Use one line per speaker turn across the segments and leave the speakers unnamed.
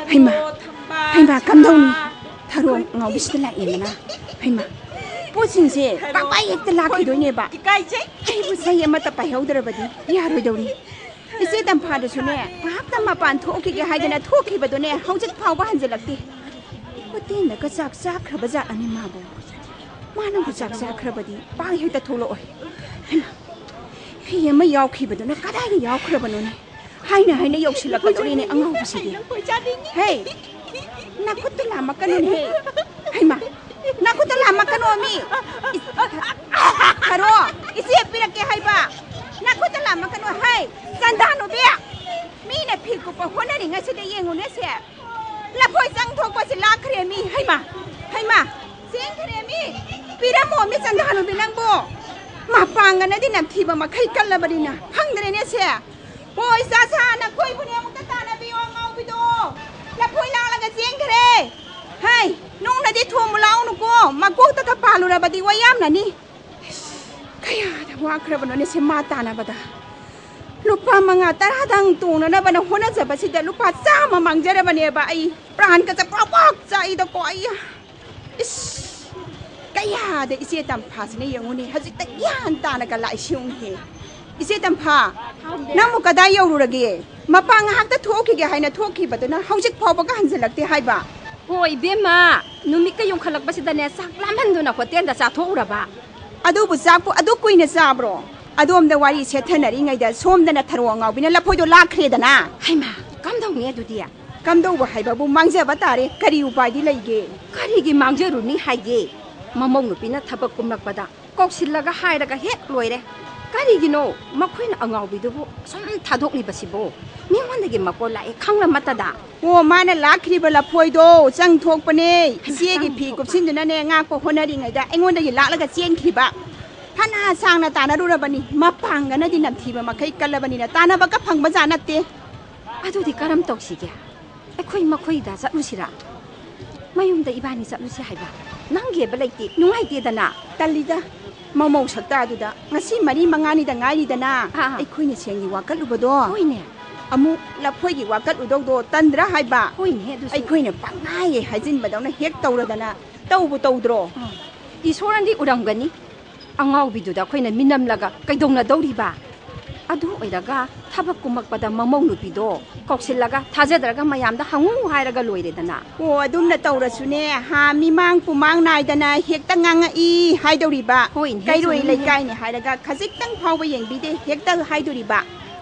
Haima kamdawni tharong ngawbisida laena haima posinse papai ekta lakhidoine ba aibu sai amata paihaudrabadi yaroidori ise tamphada sune bhakta mapan thoki ge haidana thoki badone haujik phawba hanjelakti hotel ka chak khraба ja ani mabo mana bu chak khrabadi pang heta tholo oi hiya ma yaukhi badone kadai yaw khrabanone haina yausilak kadorine angau bisidi hey nakuttu lama kanon he haima nakuttu lama kanomi karo isi pirake haiba nakuttu lama kano hai sandano be mine phiku pa honari ngaside yengune se lapoi sang thokpa si lakhre mi haima seng khre mi piramo mi sandano be nangbo mapangana di namthiba makhai kallabadina hangdre ne se oi sa na koi bune amukta tana bi ngau bido lapoi laga seng khre hai nong na di thum law nu ko magok ta ka palu ra badi wayam na ni kaya da wa khrabano ne se mata na bada lupa manga taradang tuna na bana hona jaba sida lupa sama mangjara bane ba ai pran ka cha propok cha I da ko ai is kaya da ise tam phas ne yanguni hajik ta yan ta na ka lai siung he ise tam pha namu kada yaururage mapang hak ta thoki ge haina thoki baduna haujik phawba ka hanjalakte haiba
hoi bema numik ka yung khalak basida ne sak lamhanduna hotel da cha thouraba
adu bu sak bu adu kuina sabro adom da wari sethanari ngai da somdana tharwa ngawbina laphoido lakhre dana
haima kamdawni adudia
kamdawba haiba bu mangja batare kari upai di leige
kari gi mangjuruni haige mamong nupina thabak kumlakpada koksillaga hairaga hek loire kari gino makhoina angawbidubu som thadokni basibo mingondagi makola e khangla matada
o mana lakhri bala phoido chang thokpane siegi phi kupsinduna ne nga ko honari ngai da engondagi laklaga chen khiba hana sangna tana rurabani mapangana di namthiba makai kallabani na tana baka phangba janate
adudi karam toksige ekhoi makhoi da satlusira mayumda ibani satlusi haiba nange balaiti nungaite dana
talida mamau sakta aduda ngasi mari mangani da ngai dana ekhoi ne sengi wakalubado
hoine
amu laphoi gi wakat udogdo tandra haiba
hoine du
ekhoi ne pangai hajin badawna hek tawradana tawbu tawdro
isorandi uramgani angawbiduda khoina minamlaga kaidongna dawriba adu oiraga thabak kumakpada mamau nupido koksillaga thajadraga mayamda hangu hairaga loiredana
o adumna tawrasune ha mimang pumang naidana hekta nganga I haidoriba kairoi laikai ne hairaga khajik-tang phawba yengbide hekta haidoriba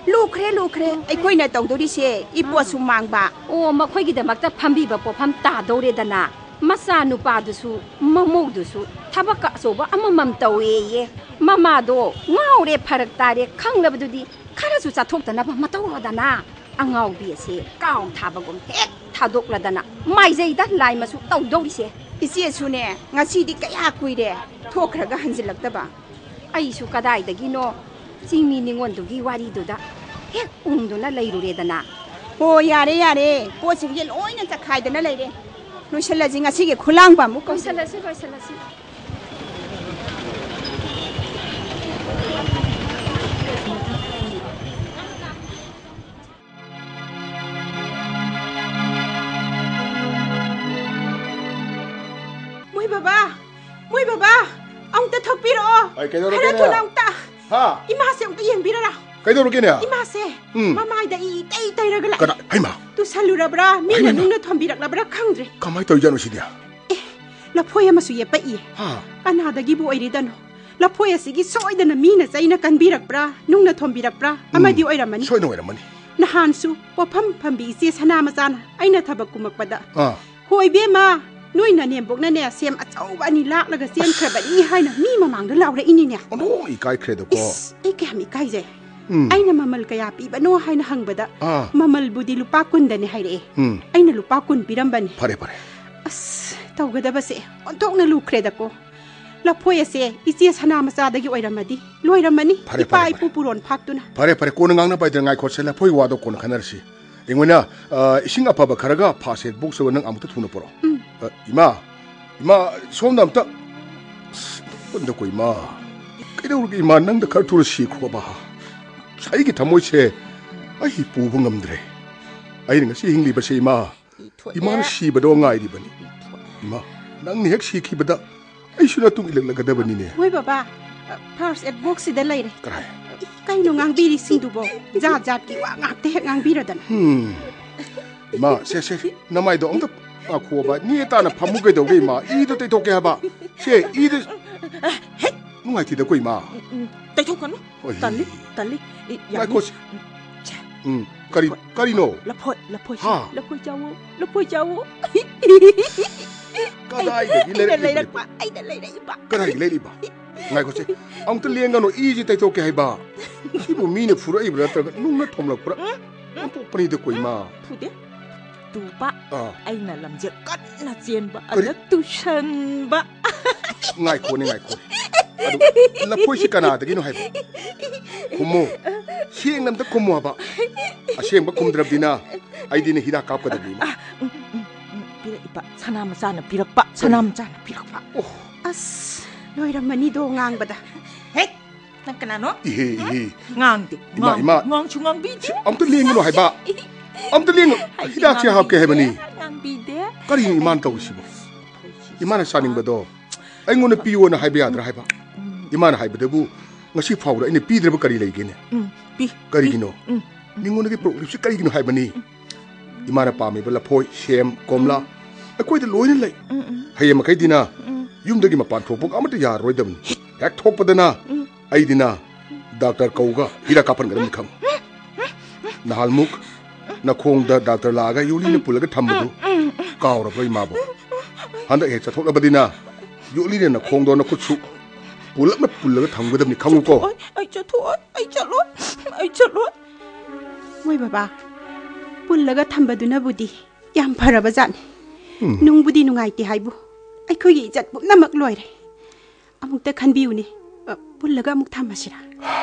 lukre aikoina tawdori se iposu mangba
o makhoi da makta phambiba pofam ta dawredana masa nupadusu mamudusu thabaka soba amamam tawe mama do ngaure pharak tare khanglabdudi kharasu chathokdana ba matawrodana angau bi se kaw thabagum hek thadokladana maijeida laimasu tawdori se
ise sune ngasi di kaya kuire thokraga hanjilaktaba
aisu kadai dagino chingmi ningondugi wari duda hek ungduna leiruredana
o yare pochige loina chakhaidana leire loisalaji ngasi ge khulangba mu
loisalasi
Moi baba amta thokpiro
ai kedoro
hara
kene
thulangta
ha
ima se amta yengbirara
kedoro kene
ima se mamai da I tai ragala
kada haima
tu salurabra mina nungna thombiraknabra khangdre
kamai toijano sidia
la phoya masu ye pai
ha
kanada gi bu oiridano la phoya sigi soidana mina chaina kanbirakbra nungna thombirakbra amadi oiramani
soino oiramani
nahansu pofam phambi se sana macana aina thabak kumakpada
hoi
bema noina nembokna ne sem achauba ni laklaga sen khrabani haina mi mamangda laure inine
ono ikai khredo ko
e kami kaije aina mamal kaya pibano haina hangbada mamal budi lupa kundane haire aina lupa kun pirambani
pare
as tawgada base ontokna lukreda ko la phoya se isi sana macha dagi oiramadi loiramani ipai pupuron phaktuna
pare ko ngang na pai ngai khosela phoi wado kon khanarsi engona ising apaba kharaga phaset book so nang amuta thuna poro ima somdamta bunda ko ima kaido ima nang da khar thur si kho ba sai gi thamoi se ai pu bu ngamdre ai nga si hingli ba se ima ima na si ba do ngai di bani ima nang ni hek si ki bada ai suna tung ilang lagada bani ne
Oi baba first aid box si da lai re
krai
kai no ngang bi ri sing du bo jat jat ki wa ngak te hek ngang bi ra dan
ima se namai do ong ta a kho ba ni ta na phamu kai do ge ma I do te to ke ha ba se I do ngai ti da koi ma
tai thok kan tan li
ngai ko kari no
la phoi jawo
kadai de le
lai ba ai da lai ba
kadai le ba ngai ko se ong ta leng ga no I ji tai to ke hai ba si bu mi ne phura I bra ta nung na thom la phura po pani de koi ma
thu de tu ba ai na lam je kan na chen ba ala tu shan ba
ngai ko la phoi si kana de gi no hai ba kumo sieng nam ta kumo ba a sieng ba kum drab dina ai dina hida kap ka da bi ma
pira ipa sanam sana pirak pa sanam sana pirak pa as loi ram mani do ngang ba da he nang kana no ngang de ngang chu ngang bi
am tu leng no hai ba am tu leng hida che hap ke hai bani
ngang bi de
kari iman ta usi ba iman saning ba do ai ngona pi wona hai ba yadra hai ba iman hai ba de bu ngasi phawra ine pi dre ba kari lei ge ne
pi
kari gino ningona ge pro lipsi kari gino hai bani imana pa mi bala phoi shem komla akoi de loina lai hai ma kai dina yum dagi ma pan thopok amata ya roi dam hek thok padana ai dina doctor kauga hira kapan garam kham nahal muk na khong da doctor laga yuli ne pulaga thambu kaura bai ma bo handa he cha thokla badina yuli ne na khong do na khutsu pulak na pulaga thamgu dam ni khangu ko
ai cha lo moi baba pulaga thambaduna budi yam pharaba jan nung budi nungai ti haibu ai khoi gi jat bu namak loi re amuk ta khan biu ni pulaga amuk thamasira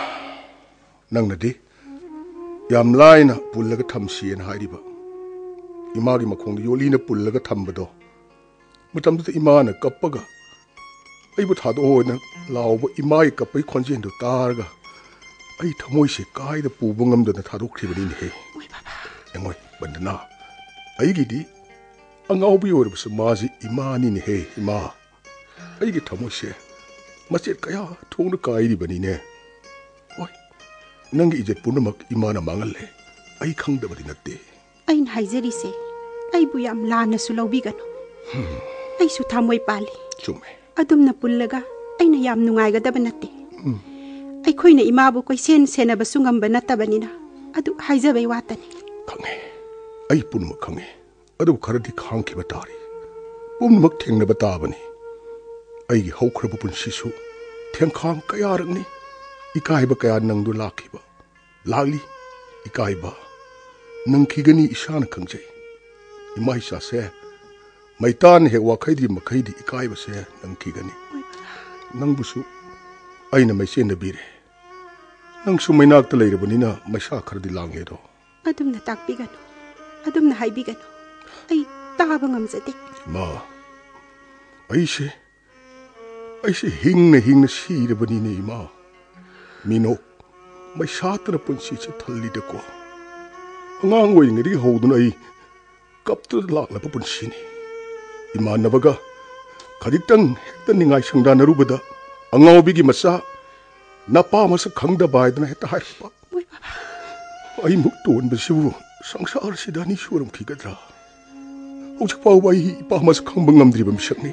nang na di yam laina pulaga thamsi en hairiba imagi makhong yoli na pulaga thambado mutam ta imana kappaga ai bu thado hoina lawbo imai kappai khonjen do targa ai thamoi se kai da pu bungam da thado khibani ni he
oi baba
engoi bandana ai gi di angau bi or bus maji imani ni he ima ai gi thamoi se machet kaya thong na kai ri bani ne oi nang gi jet punamak imana mangal le ai khang da badi natte
ai na haijeri se ai bu yam lana su lobi gano ai su thamoi pali
chume
adum na pullaga ai na yam nungai ga da banate ai khoi na ima bu koi sen sena basu ngam banata banina adu haija bai watani
khange ai punamak khange adu kharadi khang ki batari punamak theng na batabani ai gi haukhra pun sisu theng khang kaya rangni ikai ba kaya nang du lakhi ba lagli ikai ba nang khigani isana khangjai imai sa se maitan he wa khaidi makhaidi ikai ba se nang khigani nang busu aina mai sen na bire nang su mainak ta leirabani na maisa khardi lange do
adum na takpi gano adum na haibi gano ai taba ngamjate
ma aise hingna sirabani ne ma mino mai satra punsi che thalli de ko ngang woi ngri hodun ai kaptu lak la punsi ni imanabaga khaditang hekta ningai sangda narubada angau bigi masa napa masa khangda baidna heta harpa ai muk ton basiu sangsar sidani suram khigadra ujak pau bai pa mas khangbang ngamdri bam sakni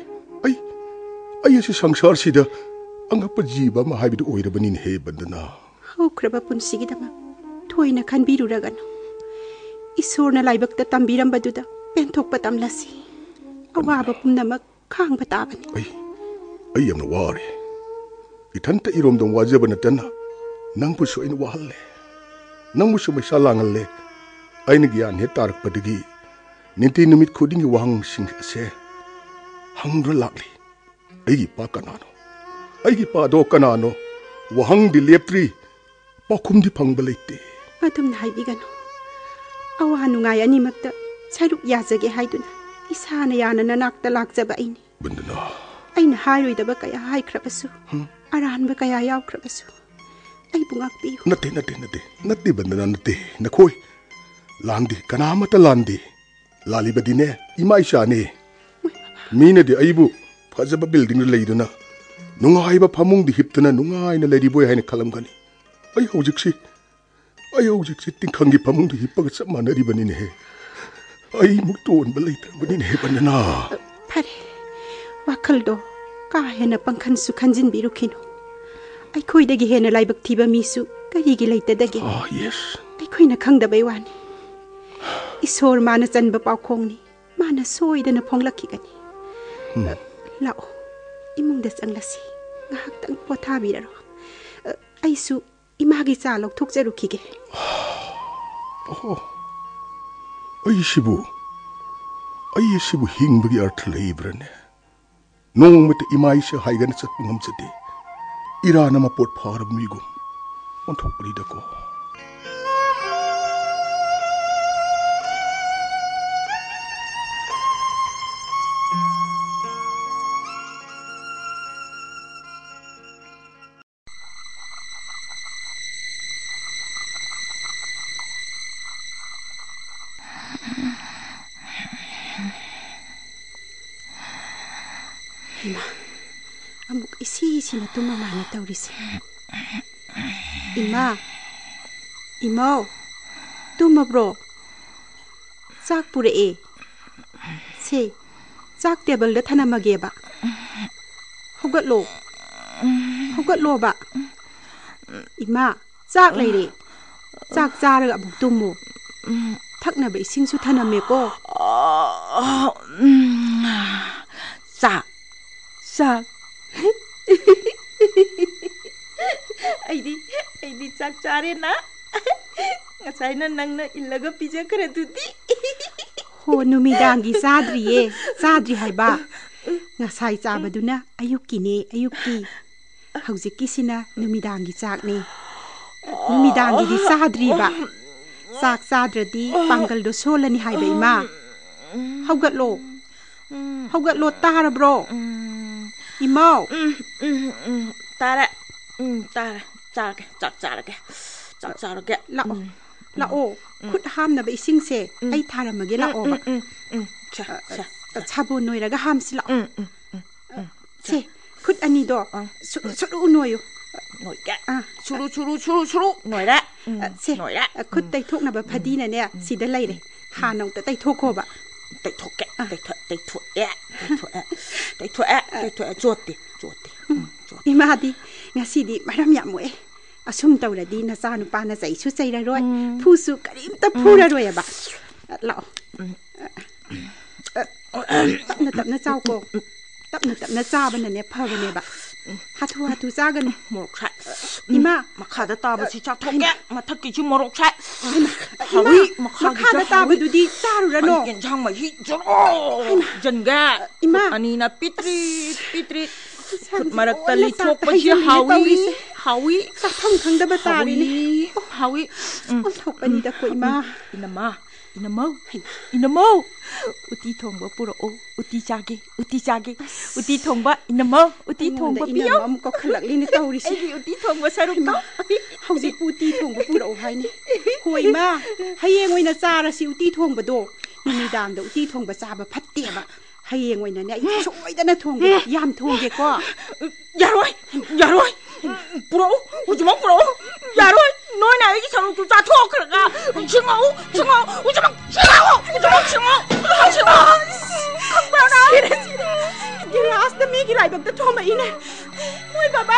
ai ase sangsar sida angapa jiba ma haibidu oirabani he bandana
haukraba punsigi dama thoina khanbiru ragano isorna laibakta tambiram baduda penthok patam lasi awaba pumnamak khang batabani
ai amna wari ithanta irom dong wajabana tana nangpu so in wahalle nangmu so mai salangalle aina gyan he tarak padigi ninti numit khudingi wang sing ase hangra lakli ai pa kanano ai pa do kanano wahang di leptri pakhum di phangbalaite
atum na haibigano awa nungai ani makta saruk yajage haiduna isana yana nanakta lakjaba aini
bandana
aina hairoi kaya haikhrabasu aranba kaya yaukhrabasu ai bungak pi
nate bandana nate nakhoi landi kanamata landi ลาลีบดีเน่อีไม่ชาเน่มีน่ะเดี๋ยวไอ้บุพระเจ้าบิลดิ้งเลยดูนะนุ่งไอ้บ้าพามุงดิฮิปตัวนั้นนุ่งไอ้นั่นเลยดีบอยให้ในขลังกันนี่ไอ้หูจิกสิไอ้หูจิกสิติงขังดิพามุงดิฮิปก็จะมาเนดีบันนี่เน่ไอ้มุกโตนบันเลยแต่บันนี่เน่บันน่ะ
พะเรว่าคัลโดก็เห็นปังคันสุขันจินบิรุคินไอ้คุยได้กี่เห็นอะไรบักทีบะมีสุก็ยี่กี่เลยแต่ได้กี่
yes
ไอ้คุยน่ะขังดับไปวันอิโซร์มานะจันบะเปาคงนี่มานะซอยเดนะพองลักขี้กันนี่แล้วอีมุงเดสังละสิงาหักตั้งพอท่าบีแล้วไอ้สุอีมากิจาลกทุกเจรุขี้เก
โอ้ไอ้ชิบุหิงบกิอาร์ทเลยบรเน่น้องมิตรอีมาอิเชหายกันสักงามจะดีอีรานามาปวดพารมีกุมมันทุกรีดก็
amuk isi na tumama na tauris ima tuma bro sak pure e se sak table da thana mage ba hogat lo ba ima sak lai re sak jar ga buk tumu thak na ba ising su thana me ko sak
ไอ้ดิจักจาเรนะงั้นนั่งนะอินแล้วก็พิจารณาดูดิ
โหนูมีดังกีซาดรีให้บ้างั้นใส่จ่าบดูนะอายุกี่เขาจะกี่สินะนูมีดังกีจากนี่นูมีดังกีซาดรีบ้าซาดรีดีปังกัลโดโซลนี่ให้ไปมาเขากัดโลตาระบรอีเมา
ตาละจ่าแก
ละโอคุดห้ามนะไปซิงเซไอ้ทาระมะเกละโอบะชาบูนอยระก็ห้ามสิละเซคุดอันนี้ดอกสุรุนอยอยู่
หน่อยแกชุรุหน่อยละ
เซคุดไตทุกนะแบบพอดีนะเนี่ยสิได้เลยหาน้องแต่ไตทุกโคบะ
ไตทุกแกไตทุกแอะจวดดิ
อีมาดิงั้นสิดิไม่ทำอย่างมวยอาชุมตัวละดีนะซานุปานะใจชุดใจระรวยผู้สุกริมตะผู้ระรวยอะบะเราตับนะเจ้าโกตับนะเจ้าบันเนี่ยเพิ่มเนี่ยบะฮัทูจ้ากัน
มรกใช่อีมาขาดตาบสิจักทุกแกมาทักกี่ชั่วมรกใช่
มาขาดตาบดูดีจ้าหรือโน
ยังช่างมาฮิจโรจันแกอันนี้นะปิตรีมารักตะลิทกไปเชียฮาวิ
สักท่องทั้งดับตาลีนี่
ฮาวิ
ถกอันนี้ตะกุยมา
อินามาอุติทงบะปุโรอุติจาเกอุติทงบะอินามาอุติทงบะปิโย
มก็ขลักลีนี่เต้าดิสิ
อุติทงบะสรุปก็
เฮาสิอุติทงบะปุโรให้นี่หวยมาให้เองไว้นะจาระสิอุติทงบะโดมีดามเดอุติทงบะจาบะพัดเตียบะให้เองไว้นะเนี่ยช่วยแต่นะทงยามทงเกก็
อย่ารวยปุโรอุจมังปุโรอย่ารวยน้อยไหนที่ฉันรู้จักทั่วกระกาชิงเอาอุจมังชิงเอาขับมานะ
กีฬาสต์มีกีฬาแบบตะทอมาอีเนี่ยมวยบ้า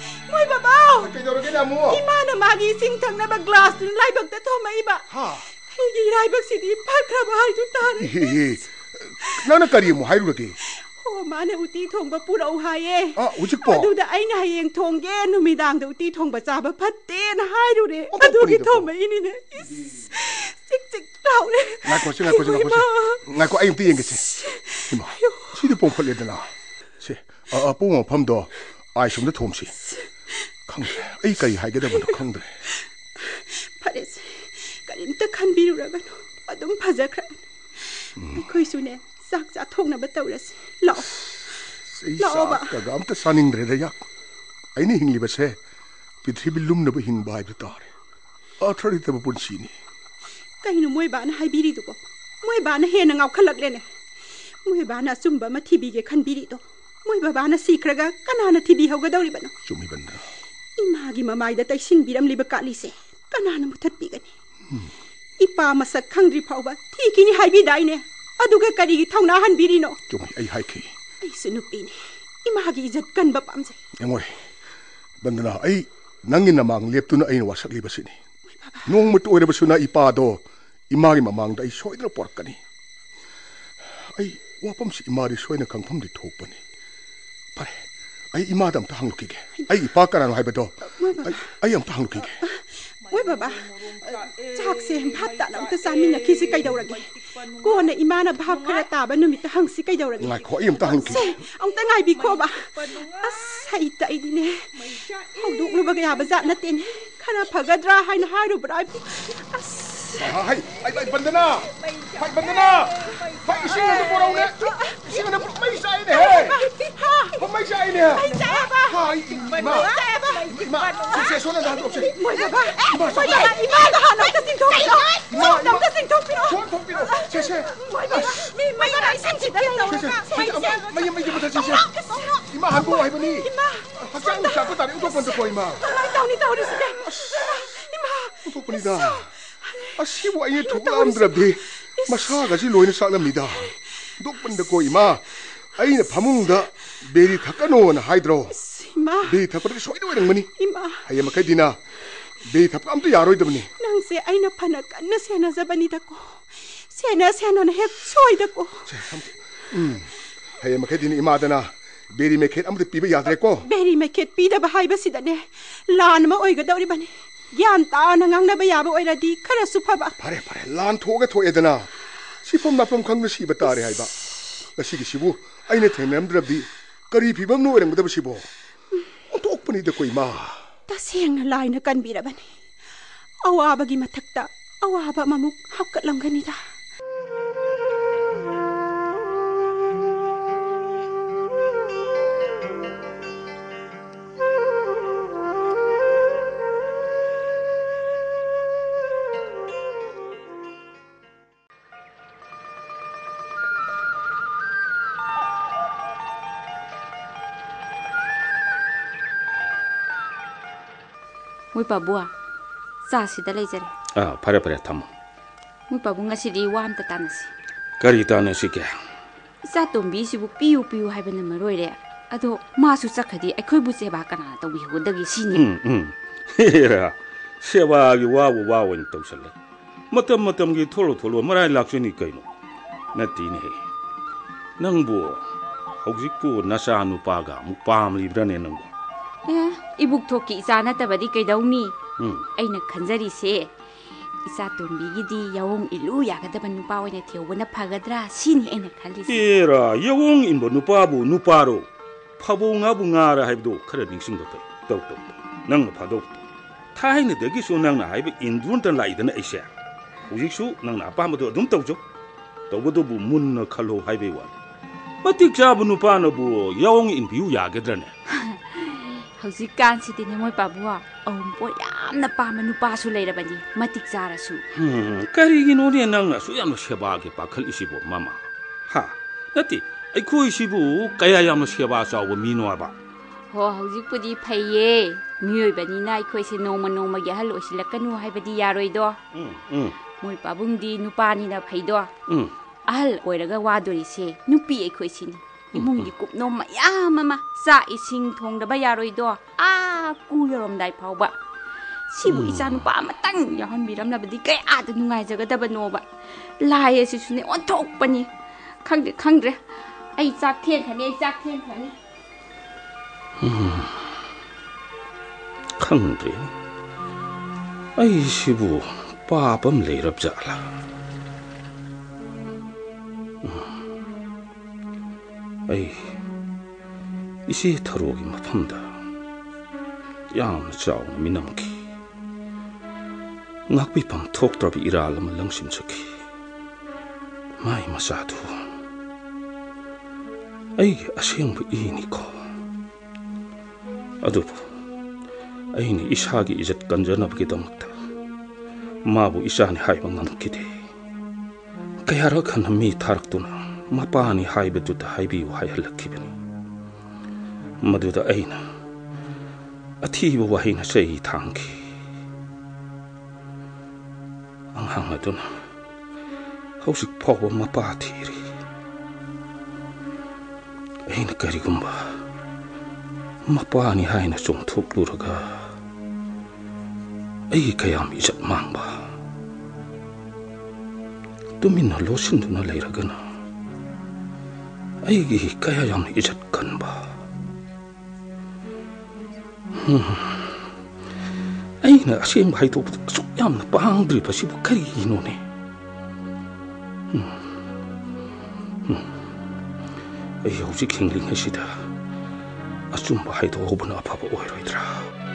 อีมานะมากีสิงทั้งในบักกลาสไล่แบบตะทอมาอีบ้าให้กีฬาแบบสิดีพัดคราบหายทุกตา
นั่นน่ะการีมุหายรู้กี่
โอ้มาเนี่ยอุติทงบะปูเราหาย
อุจิกปอ
ดูแต่ไอ้นายเองทงเย็นนูมีดังแต่อุติทงบะจ่าบะพัดเต้นหายดูดิดูกี่ทงมาอีนี่เนี่ยจิกเราเนี่ย
ง่ายกว่าไอ้ยังตีเองกันสิฮิมาชีดิปงพลีเดน่ะสิปุ่งพัมดอไอ้สมเด็จทอมสิขังไอ้ไก่หายกันได้บ้างขังเลย
พระเดชกันอินตะคันบิรุระกันอดมพะจักรไม่คุยสุเนี่ยสักจะทงนะบัตรเลยหล่อ
บะกะกามตะสันิงเรระยักไอ้นี่หิงลีบะเซ่ปิดที่บิลุมนะบะหิงบายบุตรอาทริตะบะปุ่นชีนี่
ก็หินมวยบ้านให้บิริตุก็ ꯃꯣꯏ ꯕꯥꯅ ꯍꯦꯟꯅ ꯉꯥꯎꯈꯠꯂꯛꯂꯦꯅꯦ ꯃꯣꯏ ꯕꯥꯅ ꯑꯆꯨꯝꯕ ꯑꯃ ꯊꯤꯕꯤꯒꯦ ꯈꯟꯕꯤꯔꯤꯗꯣ ꯃꯣꯏ ꯕꯕꯥꯅ ꯁꯤꯈ꯭ꯔꯒ ꯀꯅꯥꯅ ꯊꯤꯕꯤꯍꯧꯒꯗꯧꯔꯤꯕꯅꯣ
ꯆꯨꯝꯃꯤ ꯕꯟꯗꯅ
이마기 마마이다 떼신비람리바 깔리세 까나는 못hat비가니 이빠 마삭 강드리 파우바 티기니 하이비다이네 아두가 까리기 타우나 한비리노
좀 아이 하이키
아이스 누비니 이마기 이젓 간바 빰세
앵오이 반드나 아이 낭긴 나망 lep투나 아이는 와삭리바시니 농무트 오이라바수나 이빠도 이마기 마망다 아이 소이드라 포르까니 아이 와펌시 이마리 소이나 강펌디 톡바니 파레 아이 이마다 암타 항룩기게 아이 이빠까라노 하이바도 아이 암타 항룩기게
왜 봐봐 작세 핫다 남타 사미나 키시 까이다오라기 고네 이마나 밥 그라 따바 누미타 항시 까이다오라기
나이 코 아이 암타 항룩기게
엉따 나이 비코바 아사이다 이디네 헛둑루바가 야바자 나테네 카라 파가드라 하이나 하루브라이
하이 반드나 하이 반드나 하이 이싱은 뭐라오네 이싱은 마이 사이네 마이 사이네 하이 이마 수세 손은 나도 없지
이마가 하나 싱톡이로 남자 싱톡이로
톡비로 세세
미마가 나이 생지다
마이 못하 세세 이마 한국 와이버니 학장 잡고 다리 우도 번쩍 거 이마
다우니 쓰네
우도번이다 아시고 아예 두고람들abdi 마사가지 로이는 싹납니다 독번다고 이마 아이는 밤웅다 베리 탁까노나 하이드로
이마
베리 탁거리 소이도 왜능머니
이마
하이야 마카디나 베리 탁 아무도 야로이더니
낭세 아이나 파나 깐나 세나 자바니다고 세나는 핵 소이다고
하이야 마카디니 이마다나 베리 메켓 아무도 삐바 야드랬고
베리 메켓 삐다바 하이바시다네 라안마 오이가다우리바니 얀 따나 강나바 야바 오이라디 카라수 파바
파레 란 토가 토에드나 시폼 나폼 강나 시바 따레 하이바 나시기 시부 아이네 템남드랍디 까리 비밤 노에랑 무다바 시보 어떡분이 듣고 이마
따생나 라이나 깐비라바니 아와바기 마탁다 아와바 마묵 하우까랑가니다
ꯃꯣꯏ ꯄꯥꯕꯨ ꯆꯥꯁꯤꯗ ꯂꯩꯖꯔꯦ
ꯐꯔꯦ ꯊꯝꯃꯣ
ꯃꯣꯏ ꯄꯥꯕꯨ ꯉꯁꯤꯗꯤ ꯋꯥ ꯑꯝꯇ ꯇꯥꯟꯅꯁꯤ
ꯀꯔꯤ ꯇꯥꯟꯅꯁꯤꯒꯦ
ꯏꯆꯥ ꯇꯣꯝꯕꯤꯁꯤꯕꯨ ꯄꯤꯌꯨ ꯍꯥꯏꯕꯅ ꯃꯔꯣꯏꯔꯦ ꯑꯗꯣ ꯃꯥꯁꯨ ꯆꯠꯈ꯭ꯔꯗꯤ ꯑꯩꯈꯣꯏꯕꯨ ꯁꯦꯕꯥ ꯀꯅꯥꯅ ꯇꯧꯕꯤꯍꯧꯒꯗꯒꯦ ꯁꯤꯅꯤ
ꯍꯦꯔꯥ ꯁꯦꯕꯥꯒꯤ ꯋꯥꯕꯨ ꯋꯥ ꯑꯣꯏꯅ ꯇꯧꯁꯜꯂꯦ ꯃꯇꯝꯒꯤ ꯊꯣꯛꯂꯣ ꯃꯔꯥꯏ ꯂꯥꯛꯆꯅꯤ ꯀꯩꯅꯣ ꯅꯠꯇꯦꯅꯦꯍꯦ ꯅꯪꯕꯨ ꯍꯧꯖꯤꯛꯄꯨ ꯅꯆꯥ ꯅꯨꯄꯥꯒ ꯑꯃꯨꯛ ꯄꯥꯝꯂꯤꯕ꯭ꯔꯅꯦ ꯅꯪꯕꯨ
이북 토끼 이자 나타바디 그이다우니 아이나 간자리세 이자 돈비기디 여옹 일루 야가다바 누파 오이나 태우보나 파가드라 시니 아이나 칼리세
에라 여옹 인보 누파부 누파로 파보nga부 nga라 하이브도 khara ningsing도 또 낭나 파도 타이네 데기수 낭나 하이브 인두한테 라이드나 아이세 우직수 낭나 아빠마도 ꯑꯗꯨꯝ ꯇꯧꯖꯣ ꯇꯧꯕꯗꯨꯕꯨ ꯃꯨꯟꯅ ꯈꯜꯂꯣ ꯍꯥꯏꯕꯩ ꯋꯥꯅꯤ ꯃꯇꯤꯛ ꯆꯥꯕ ꯅꯨꯄꯥꯅꯕꯨ ꯌꯥꯎꯡ ꯏꯟꯕꯤꯌꯨ ꯌꯥꯒꯗ꯭ꯔꯅꯦ
ꯍꯧꯖꯤꯛꯀꯥꯟꯁꯤꯗꯤꯅꯦ ꯃꯣꯏ ꯄꯥꯕꯨ ꯑꯍꯨꯝꯄꯣꯠ ꯌꯥꯝꯅ ꯄꯥꯝꯕ ꯅꯨꯄꯥꯁꯨ ꯂꯩꯔꯕꯅꯤ ꯃꯇꯤꯛ ꯆꯥꯔꯁꯨ
ꯀꯔꯤꯒꯤꯅꯣꯅꯦ ꯅꯪꯅ ꯑꯁꯨꯛ ꯌꯥꯝꯅ ꯁꯦꯕꯥꯒꯤ ꯄꯥꯈꯠꯂꯤꯁꯤꯕꯣ ꯃꯃꯥ ꯅꯠꯇꯦ ꯑꯩꯈꯣꯏꯁꯤꯕꯨ ꯀꯌꯥ ꯌꯥꯝꯅ ꯁꯦꯕꯥ ꯆꯥꯎꯕ ꯃꯤꯅꯣ ꯍꯥꯏꯕ
ꯍꯣ ꯍꯧꯖꯤꯛꯄꯨꯗꯤ ꯐꯩꯌꯦ ꯃꯤꯑꯣꯏꯕꯅꯤꯅ ꯑꯩꯈꯣꯏꯁꯦ ꯅꯣꯡꯃꯒꯤ ꯑꯍꯜ ꯑꯣꯏꯁꯤꯜꯂꯛꯀꯅꯨ ꯍꯥꯏꯕꯗꯤ ꯌꯥꯔꯣꯏꯗꯣ ꯃꯣꯏ ꯄꯥꯕꯨꯡꯗꯤ ꯅꯨꯄꯥꯅꯤꯅ ꯐꯩꯗꯣ ꯑꯍꯜ ꯑꯣꯏꯔꯒ ꯋꯥꯗꯣꯔꯤꯁꯦ ꯅꯨꯄꯤ ꯑꯩꯈꯣꯏꯁꯤꯅꯤ 이몽이 굽놈 마야마마 자 이싱 통다바 야로이도 꾸 여름다이 파오바 시부 이자누 빠마 땅 야한비람나바디 까야다 누가이저가다바 노바 라이에시수네 온톡바니 캉드레 아이 짝텐카니
캉드레 아이 시부 빠밤 레이럽자라 ꯑꯩ ꯏꯆꯦ ꯊꯔꯣꯒꯤ ꯃꯐꯝꯗ ꯌꯥꯝꯅ ꯆꯥꯎꯅ ꯃꯤꯅꯝꯈꯤ ꯉꯥꯛꯄꯤꯐꯝ ꯊꯣꯛꯇ꯭ꯔꯕ ꯏꯔꯥꯜ ꯑꯃ ꯂꯪꯁꯤꯟꯖꯈꯤ ꯃꯥꯏ ꯃꯆꯥꯗꯨ ꯑꯩꯒꯤ ꯑꯁꯦꯡꯕ ꯏꯅꯤꯀꯣ ꯑꯗꯨꯕꯨ ꯑꯩꯅ ꯏꯁꯥꯒꯤ ꯏꯖꯠ ꯀꯟꯖꯅꯕꯒꯤꯗꯃꯛꯇ ꯃꯥꯕꯨ ꯏꯆꯥꯅꯤ ꯍꯥꯏꯕ ꯉꯝꯈꯤꯗꯦ kayara kan mi tharak tuna mapani haibatu ta haibi hai halakibani maduda aina athiba wahina sei thangki anghang aduna hausik phawa mapa thiri aina karigumba mapani haina chongthuk luraga ai kayam ijat mangba tuminna losinduna leiragana ai gi kayam ijat kanba aina asim hai to su yam na pangdri pasibu kari ino ne ai hojik hingling hasida asum hai to hobuna apapa oiroidra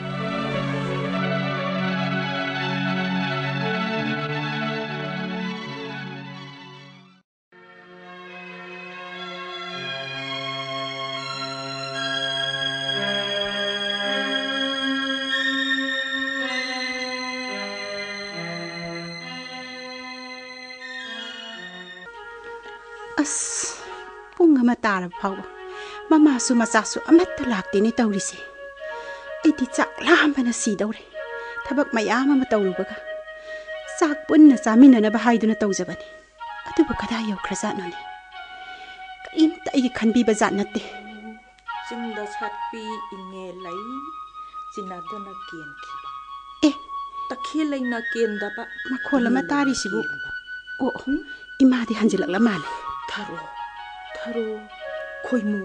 pung ama tar phau mama su ma sa su amat talak te ni tawrise ai ti chak lam bana si dawre thabak mayam ama tawru baga sak pun na samina na bahai duna tawjabani atu ba kada yaw khraza no ni kaim ta ai khanbi bazat natte
jingda satpi inge lai jinadana kian ki takhi na kian da ba
makhola ma tari sibu o ima di hanjilak la male tharo khoimu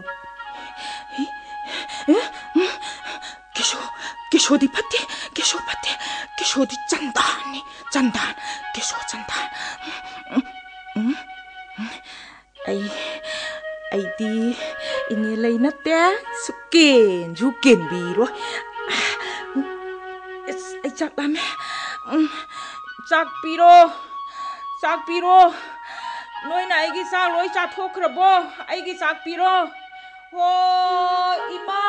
kesho di pate kesho di chandan kesho chandan
ai di inge lai na te suken biro ai chak lam chak piro noi na aigi sak loi cha thokhrabo aigi sak piro ho ima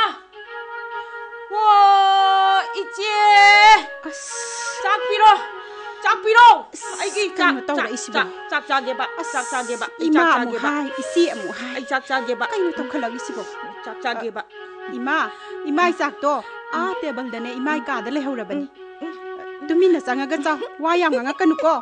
ho iche sak piro aigi chak ge ba
ima mu hai isi amu hai
ai chak ge ba
kai no to khalag isi bo
chak ge ba
ima sak to a table dane ima ka da le horabani tumina sanga ga cha wa yam nga kanu ko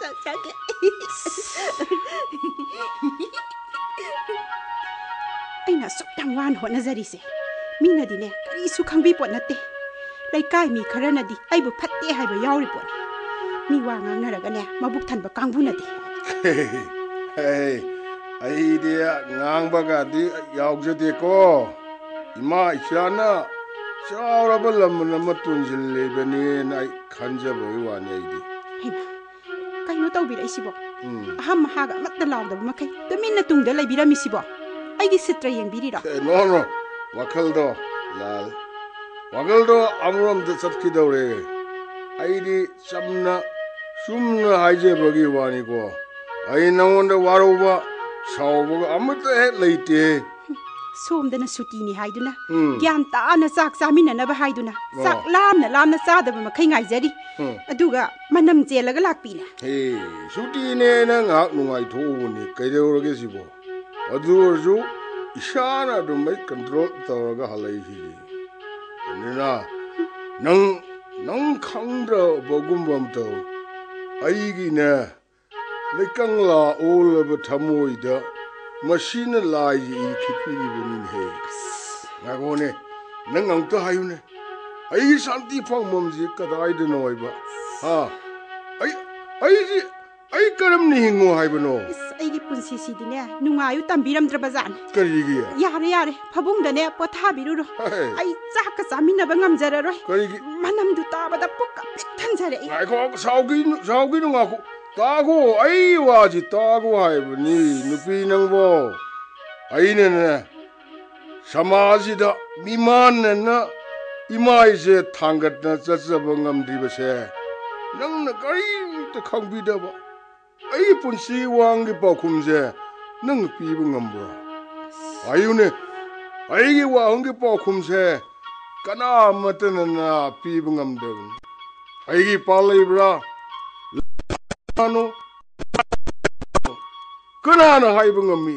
aina sukdang wan honazari se mina dine kari su khangbi pot natte laikai mi kharana di ai bu phatte hai ba yauri pot mi wa ngang naraga ne mabuk than ba kangbu na di
ai dia ngang ba ga di yaug je ko ima ichana chauraba lam na matun jille bani nai khanja bai wa ne di
kai no tau bi rai sibo aham ha ga mat law da ma kai to min na tung da lai bi ra mi sibo ai gi sitra yeng bi ri ra
no wakal do lal wakal do amrom da sat ki dore ai di sumna haije bagi wani ko ai nang da waro ba saw ba amata he leite
somdana suti ni haiduna gyam ta na sak samina na ba haiduna sak lam na sa da ma khai ngai jari aduga manam jelaga lakpi na
suti ne na ngak nungai tho ni kai de roge sibo adu ju ishana do mai control tawga halai hi nina nang khangdra bogum bam to ai gi na lekang la ol ba thamoi da machine lai yi khipi bunin he nagone nangang to hayune ai shanti phang mom ji kadai de noi ba ha ai karam ni ngo hay bano
ai gi punsi si dine nungayu tambiram drabazan
kari gi
yare phabung dane potha biru ro ai cha ka samina ba ngam jara ro
kari gi
manam du ta ba da pokka than jare
ai ko saugi nu ngako tago ai wa ji tago hay bani nupi nang bo ai ne समाजी दा मिमान ना इमाई से थांगत ना चचबंगम दिबसे नंग न करी त खंगबिदब आई पुनसी वांग पाखुम जे नंग पीब ngambro आयुने आईगी वांग पाखुम से कना मतन ना पीब ngamdem आईगी पालैब्रा नो Kanana haibang ami.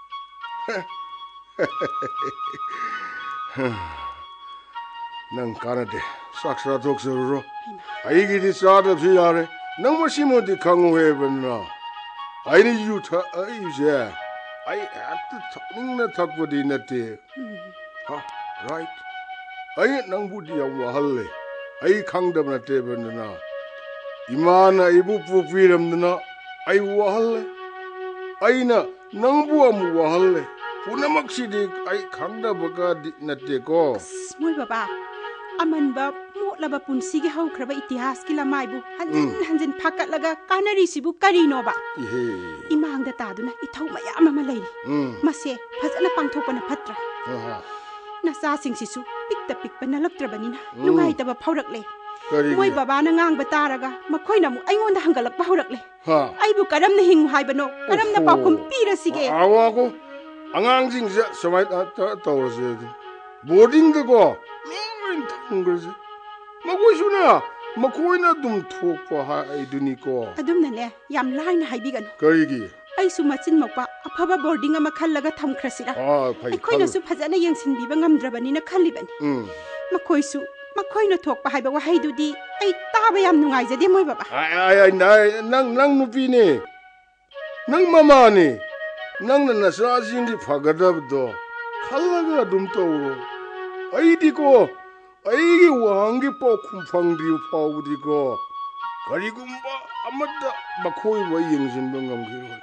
Nang kanade saksa doksero. Aigi di sada piyare. Nang masimo di kangu hebena. Aini yuta aije. Ai at ningna takbodi nate. Ha, right. Ai nang budi yang wahalle. Ai kangdam nate benna. Imana ibu pupiram na. Ai wahalle. Aina nang buam wahalle. Punamak sidik ai kangda di nate ko.
Moy baba. Aman ba mo laba punsi gi hau kraba itihas ki lamai bu hanjin phakat laga kanari sibu karino ba imang da taduna ithau mayam ama leiri mase phajana pangthokpana phatra nasa sing sisu pikta pikpana laktrabanina nungai taba phaurakle moy baba na ngang bataraga makhoina mu aingonda hangalak phaurakle aibu karamna hingu haibano karamna pakhum pirasige
awa ko angang jing ja samai ta tawrase boarding da ko Tanggers. Magwisuna, makoina dum talk for her idunico.
Adumnane, yam line haibigan.
Karigi.
I sumachin mapa, a papa boarding a macalaga tam cressida. I coina supazana yansin bibangam drabanina caliban. Makoisu, makoina talk behind what I do di, I tabayam noiza de moy baba.
I nang nupine. Nang mamani. Nang nasazing the fagadab do. Kalaga dum toro. Aidiko. Aigi wangi po kumfangdi pawdigo karigumba amada bakoi wa yengsin bangam giro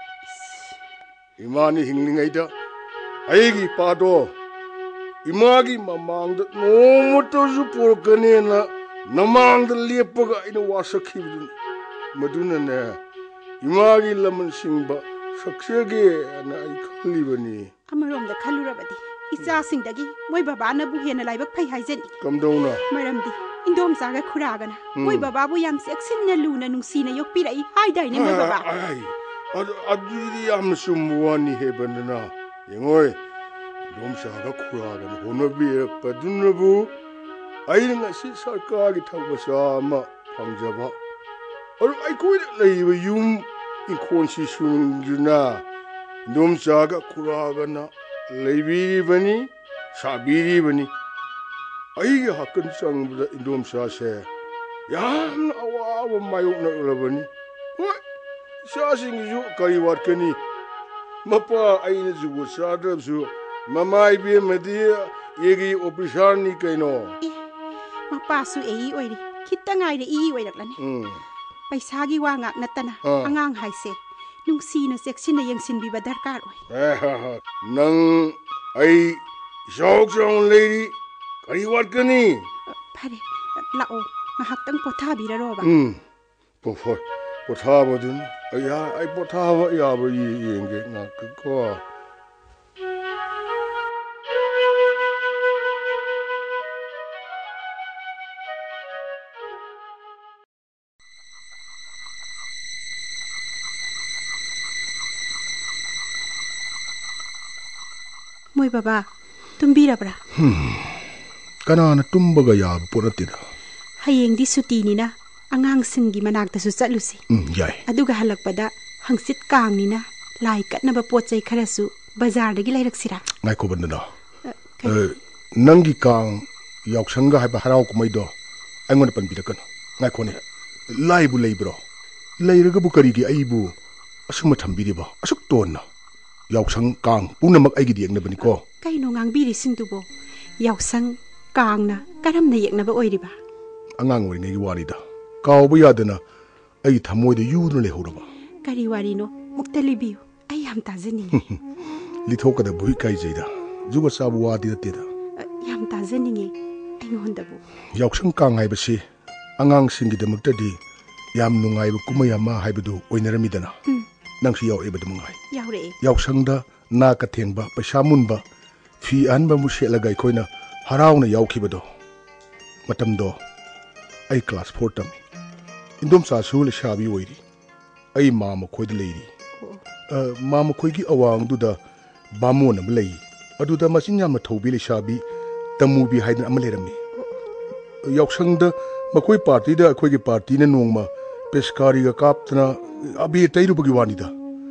imani hinglingaida aigi pado imagi mamangda nomoto su porkanena namangda lepaga ina wasakhi maduna ne imagi laman singba saksege na ai khalibani
amarom da khalurabadi Isa singdagi moy baba na bu hena laibak phai haijeni
kamdona
maramdi indom saga khuragana moy baba bu yam seksin na luna nungsina yokpi rai haidai ne moy baba
ai adudi yam sumwani hebandana yengoi dom saga khuragana honabi padunabu ai ngasi sarkar gi thawbasa ma phangjaba aru ai koi leiba yum inkhonsi sunjuna dom saga khuragana Labiri bani, sabiri bani. Aigi hakan sang buda indom sase. Yam awa mayuk na ulabani. Wah, sasing ju kariwat kani. Mapa aina ju sadab ju. Mama ibi media yegi opisani kaino.
Mapa su ei oiri. Kita ngai de ei oirak lani. Paisagi wa ngak natana. Angang haise. Nungsina seksina yengsin biba darkar oi.
Nang ai jong lady kariwat kani.
Pare lao mahaktang pothabira roba.
Pothabadun ai pothaba yaba yenge ngak ko.
Moy baba, tumbirabra.
Kanana tumbaga yaba poratida.
Hayeng di suti ni na, angang singgi managta su chatlusi.
Yai.
Aduga halakpada, hangsit kang ni na, lai kat na ba potsay karasu, bazar dagi lai raksira.
Ngai ko bandana. Nangi kang yaksanga haiba harau kumaido, angon pan bidakan. Ngai ko ne. Lai bu lay bro. Lay raga bu karigi aibu, asuma thambiri ba, asuk tonna. Yausang kang punamak ay gidi ang nabani ko.
Kay no ngang biri sintubo. Yausang kang na karam na yek na ba oy diba?
Angang wari ngay wari da. Kao ba yada na ay tamoy da yu na lehura ba?
Kari wari no muktalibiyo ay yam tazaning.
Lito ka da buhi kay jay da. Juga sabu wadi da tida.
Yam tazaning ay ngonda bu.
Yausang kang ay ba si angang singi da magtadi yam nungay ba kumayama hay ba do oy naramida na. Nang si yaw iba da mungay. Yausangda na katengba pasamunba fi anba muselagay koy na haraw na yaw kibado. Matamdo ay class 4 tami. Indom sa sul shabi oiri. Ay mama koy da lady. Mama koy gi awang duda bamo na malay. Aduda masinya matawbi le shabi tamubi haydan amalerami. Yausangda makoy party da koy gi party na nongma peskari ga kaptana abi tayru bagi wanida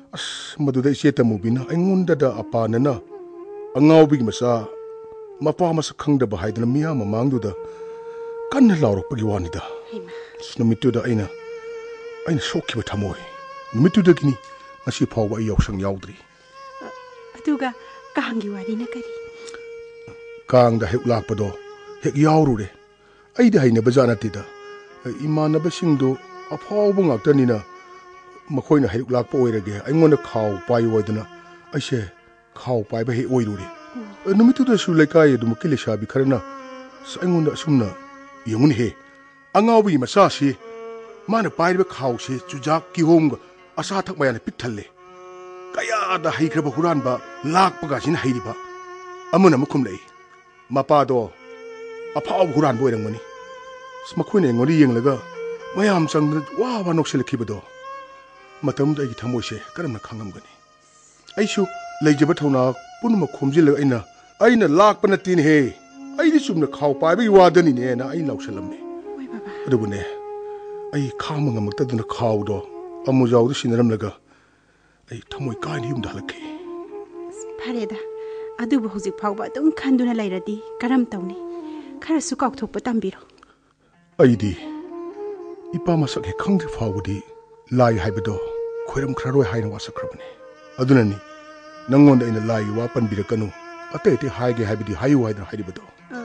मधुदा इचे तमुबिना अइंगोंदा अपानना अंगावबिगी मसा मपा मसा खंगदबा हाइदना मिया ममांगदुदा कन्न लाउरपगी वानिदा नुमितुदा अइना सोखिबा थमोय नुमितुदगिनी ngasi phawba yausang yaudri
aduga kahangi wari na kari
kang da hek lakpado hek yauru re ai da haina bajana tida imana basing do aphawba ngaktani na makhoi na hek lakpa oirage aingona khaw pai oidana aise khaw pai ba he oiru re numitu da su lekai dum kile shabi kharna saingona sumna yungun he angawi masasi mana pai ba khaw se chujak ki hom असा थक मयाने pick थल्ले कया दा हाइख्रब हुरानबा लाकपगा सिन हाइरिबा अमन अमखुम लई मपादो अफाव हुरान बोइरंगमनी स्मखुने ngori yenglगा मयाम संग वा वा नोक्सिलखिबदो मतम दैgi थमोइसे करमना खंगमगनी आइसु लेजब थौना पुनम खोमजिल अइना लाकपना तीन हे आइदि सुमना खाव पाइबि वादनी ने ना आइ लौसलमने ओइ बाबा अदुबने आइ खामंगमक्तदुना खावदो अमुजाउद सिनरमलगा आई थमोय कानि युम दालखे
फारेदा अदुबो हुजिक फावबा तुम खंदुना लैरदी करम तौनी खरसु काउथोप तंबिरो
आइदी इपा मसक हे खंगदि फावबदी लाई हाइबदो खोइरम खररोय हाइना वासखरबने अदुननी नंगोंदा इन लाई वा पनबिरकनु अते ते हाइगे हाइबदी हाइउ हाइदा हाइदिबदो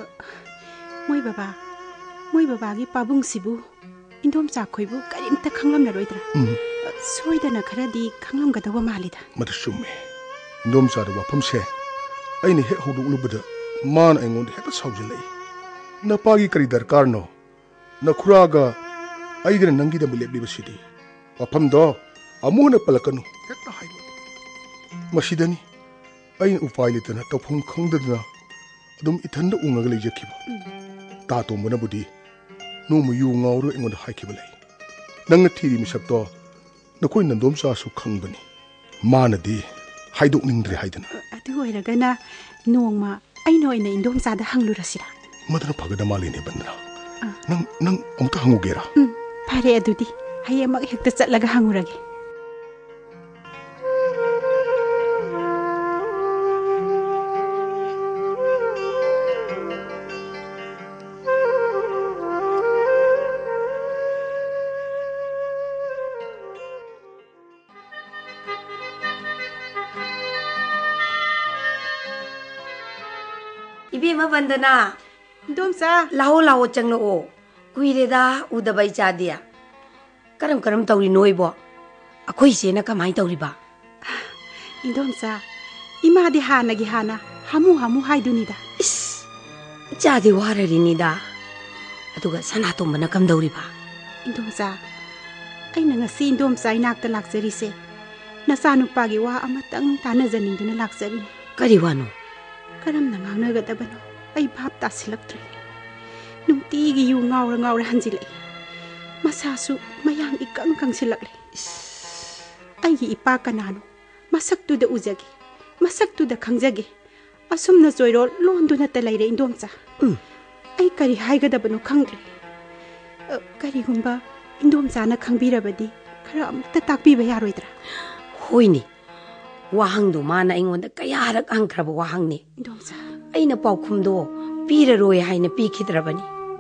मोय बाबागी पाबुंगसिबु इंदोम चाखोइबु करिमता खंगलमनरोइद्रा सोइदना खरदी खंगलमगदवा मालिदा
मदसुमे इंदोम चाद वाफमसे अइने हे होदुलुबदा मान अइंगोंद हेता साउजिलै नपागी करी दरकार नो नखुरागा अइगन नंगीदा मुलेबलिबसिदी वाफमदो अमुना पलकनु हेता हाइबो मसिदनी अइन उपाय लेतना तौफम खंगदना अदुम इथंदा उंगगा लेजखिबो तातोमबनबुदी नोम यू ngauru engond haikibale nang thiri misakto nakoi nandom sa su khangbani manadi haidok ningdre haidana
adu oiragana nongma aino ina indom sa da hanglurasira
madana phagada malini bandra nang amta hangugera
phare adudi hayemak hekta chatlaga hangurage
इबेमा बंदना
इंदोमचा
लाओ लाओ चंगलो कुइरेदा उदबाई चादिया करम करम तौरी नोइबो अखोइ सेना कमाइ तौरीबा
इंदोमचा इमादि हानागी हाना हमु हाइदुनिदा
इस चादि वाररिनिदा अदुगा सनातोमबना कमदौरीबा
इंदोमचा अइना ngasi इंदोमचा इनाक्ता लाक्जरिसे नसानुपागी वा अमतंग तानजनिंदुना लाक्जरि
करि वानो
करमना ngaunagadaबनो अइ भाप तासिलक्त्रे नुंतीगी यु ngaura हंजिले मसासु मयांग इकंग कंगसिलक्ले अइगी इपा कनानो मसक्तुदा उजगे मसक्तुदा खंजगे असुमना जोइरो लोंदुना त लैरे इंदोमचा अइ करि हाइगदाबनो खंग्रे करिगुंबा इंदोमचाना खंबिरबदी खरा अमुक्ता ताकबिबा यारोइद्रा
होइनी वाहंगदो माना इंगोंदा कयारक अंग्रब वाहंगने
इंदोमचा
अइना पाउखुमदो पीररोय हाइना पीखिद्रबनी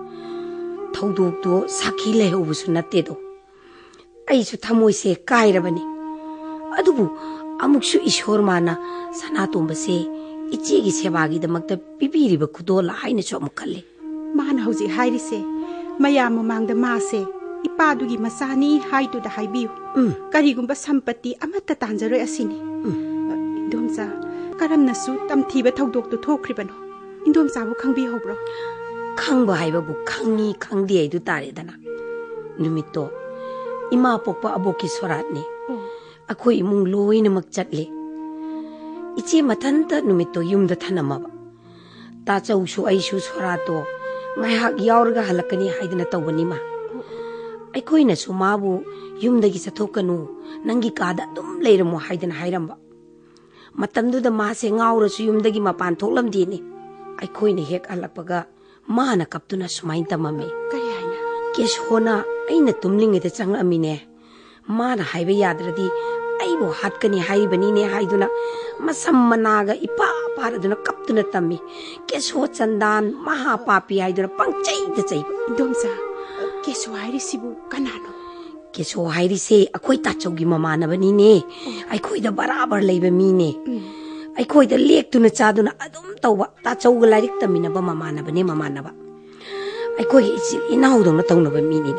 थौदोकदो साखी लेहौबसु नत्तेदो अइसु थमोइसे काइरबनी अदुबु अमुक्सु ईश्वर माना सनातोंबसे इचेगी सेवागीदमक्ता पिपिरिबा खुदोला हाइनासु अमुक खल्ले
मान हौजी हाइरिसे मयाम ममांगदा मासे इपादुगी मसानी हाइतुदा हाइबियु करिगुंबा संपत्ति अमत्ता तांजरोय असिनी इंदोमचा करमनसु तमथीबा थौदोकदो थोख्रिबनो इंदोमचाबु खंबि होब्रो
खंबा हाइबाबु खंगी खंदी आइदु तारेदना नुमितो इमा पोक्पा अबोकी सोरातने अखोइ इमुंग लोइनमक चटले इचे मथंता नुमितो युमदा थनमबा ताचौसु आइसु सोरातो ngaihak yaurga halakani haidana tawbaniमा अखोइनसु माबु युमदगी चथोकनु नंगी कादा दुम लेरमो हाइदना हाइरंबा मतमदुदा मासे ngaurसु युमदगी मपान थोकलमदीनी अखोइने हेक अलकपगा माना कप्तुना सुमाइन तममे
करि हाइना
केस होना अइना तुमलिंगेदा चंगअमिने माना हाइबा याद्रदी
ꯑꯩꯕꯨ ꯍꯥꯠꯀꯅꯤ ꯍꯥꯏꯔꯤꯕꯅꯤꯅꯦ ꯍꯥꯏꯗꯨꯅ ꯃꯁꯝ ꯃꯅꯥꯒ ꯏꯄꯥ ꯄꯥꯔꯗꯨꯅ ꯀꯞꯇꯨꯅ ꯇꯝꯃꯤ ꯀꯦꯁꯣ ꯆꯟꯗꯥꯟ ꯃꯍꯥꯄꯥꯄꯤ ꯍꯥꯏꯗꯨꯅ ꯄꯪꯆꯩꯗ ꯆꯩꯕ
ꯏꯟꯗꯣꯝꯆꯥ ꯀꯦꯁꯣ ꯍꯥꯏꯔꯤꯁꯤꯕꯨ ꯀꯅꯥꯅꯣ
ꯀꯦꯁꯣ ꯍꯥꯏꯔꯤꯁꯦ ꯑꯩꯈꯣꯏ ꯇꯥꯆꯧꯒꯤ ꯃꯃꯥꯟꯅꯕꯅꯤꯅꯦ ꯑꯩꯈꯣꯏꯗ ꯕꯔꯥꯕꯔ ꯂꯩꯕ ꯃꯤꯅꯦ ꯑꯩꯈꯣꯏꯗ ꯂꯦꯛꯇꯨꯅ ꯆꯥꯗꯨꯅ ꯑꯗꯨꯝ ꯇꯧꯕ ꯇꯥꯆꯧꯒ ꯂꯥꯏꯔꯤꯛ ꯇꯝꯃꯤꯟꯅꯕ ꯃꯃꯥꯟꯅꯕ ꯑꯩꯈꯣꯏꯒꯤ ꯏꯆꯤꯜ ꯏꯅꯥꯎꯗꯧꯅ ꯇꯧꯅꯕ ꯃꯤꯅꯤꯅꯦ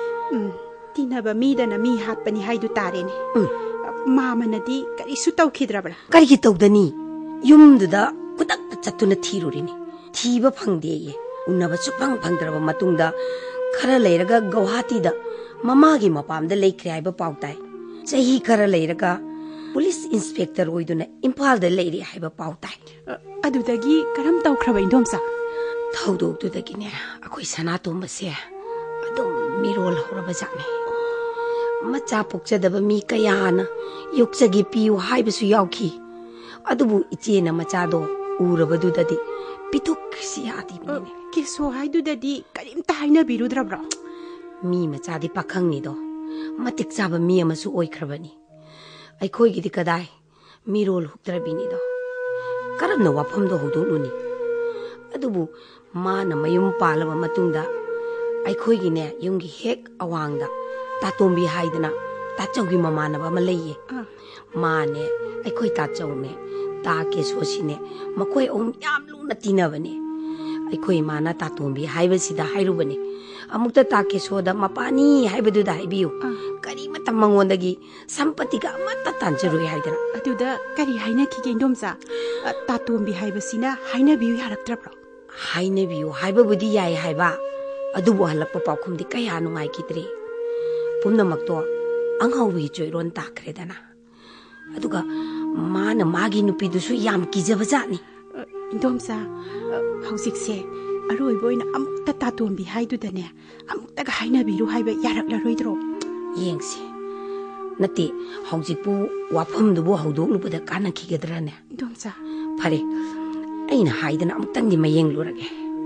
ꯇꯤꯟꯅꯕ ꯃꯤꯗꯅ ꯃꯤ ꯍꯥꯠꯄꯅꯤ ꯍꯥꯏꯗꯨ ꯇꯥꯔꯦꯅꯦ ꯃꯥꯃꯅꯗꯤ ꯀꯔꯤꯁꯨ ꯇꯧꯈꯤꯗ꯭ꯔꯕ꯭ꯔꯥ
ꯀꯔꯤꯒꯤ ꯇꯧꯗꯅꯤ ꯌꯨꯝꯗꯨꯗ ꯈꯨꯗꯛꯇ ꯆꯠꯇꯨꯅ ꯊꯤꯔꯨꯔꯤꯅꯤ ꯊꯤꯕ ꯐꯪꯗꯦꯌꯦ उन्नब सुफंग फंगद्रब मतुंगदा खरा लेरगा गुवाहाटीदा ममागी मपामदा लेख्रे हाइबा पाउ ताइ चही खरा लेरगा पुलिस इंस्पेक्टर ओइदुना इम्फालदा लेरि हाइबा पाउ ताइ
अदुदगी करम तौख्रबा इंदोमसा
थौदोगदुदगिने अखोइ सनातोमबसे अदुम मिरोल हौरबा जाने मचा पोक्चदब मी कयाना योक्चगी पियु हाइबसु याउखी अदुबु इचेना मचादो उरबदुददी पितुक सियादी बिने
केसो हाइदुददी करिमता हाइना बिरुद्रब्रा
मी मचादी पाखंगनिदो मतिक चाबा मी अमसु ओइख्रबनी अइखोइगिदि कदाइ मिरोल हुक्त्रबिनिदो करमना वाफमदो होदोलुनी अदुबु माना मयुम पालबा मतुंगदा अइखोइगिने युंगी हेक अवांगदा तातोंबी हाइदना ताचौगी ममानबा अमा लैये माने अइखोइ ताचौने ता केसोसिने मखोइ ओम याम लुना तिनबने अइखोइ माना तातोंबी हाइबसिदा हाइरुबने अमुक्ता ता केसोदा मपानी हाइबदुदा हाइबियु करी मत मंगोंदगी संपत्तिगा अमत्ता तांजरुइ हाइदना
अदुदा करी हाइना खिगे इंदोमसा तातोंबी हाइबसिना हाइना बियु यारक्त्रब्रा
हाइना बियु हाइबबुदी याइ हाइबा अदुबु हलक्पा पाउखुमदि कया नुंगाइ किद्रे पुनमक्तो अंगौबी चोइरोन ताख्रेदना अदुगा माना मागी नुपीदुसु याम किजबजानी
इंदोमसा हौजिकसे अरोइबोइना अमुक्ता तातोंबी हाइदुदने अमुक्तागा हाइना बिरु हाइबा यारक्लरोइद्रो
येंगसे नते हौजिकपु वाफमदुबु हौदोलुबदा कानखिगद्राने
इंदोमसा
फरे अइना हाइदना अमुक्तंगि मयेंग लुरगे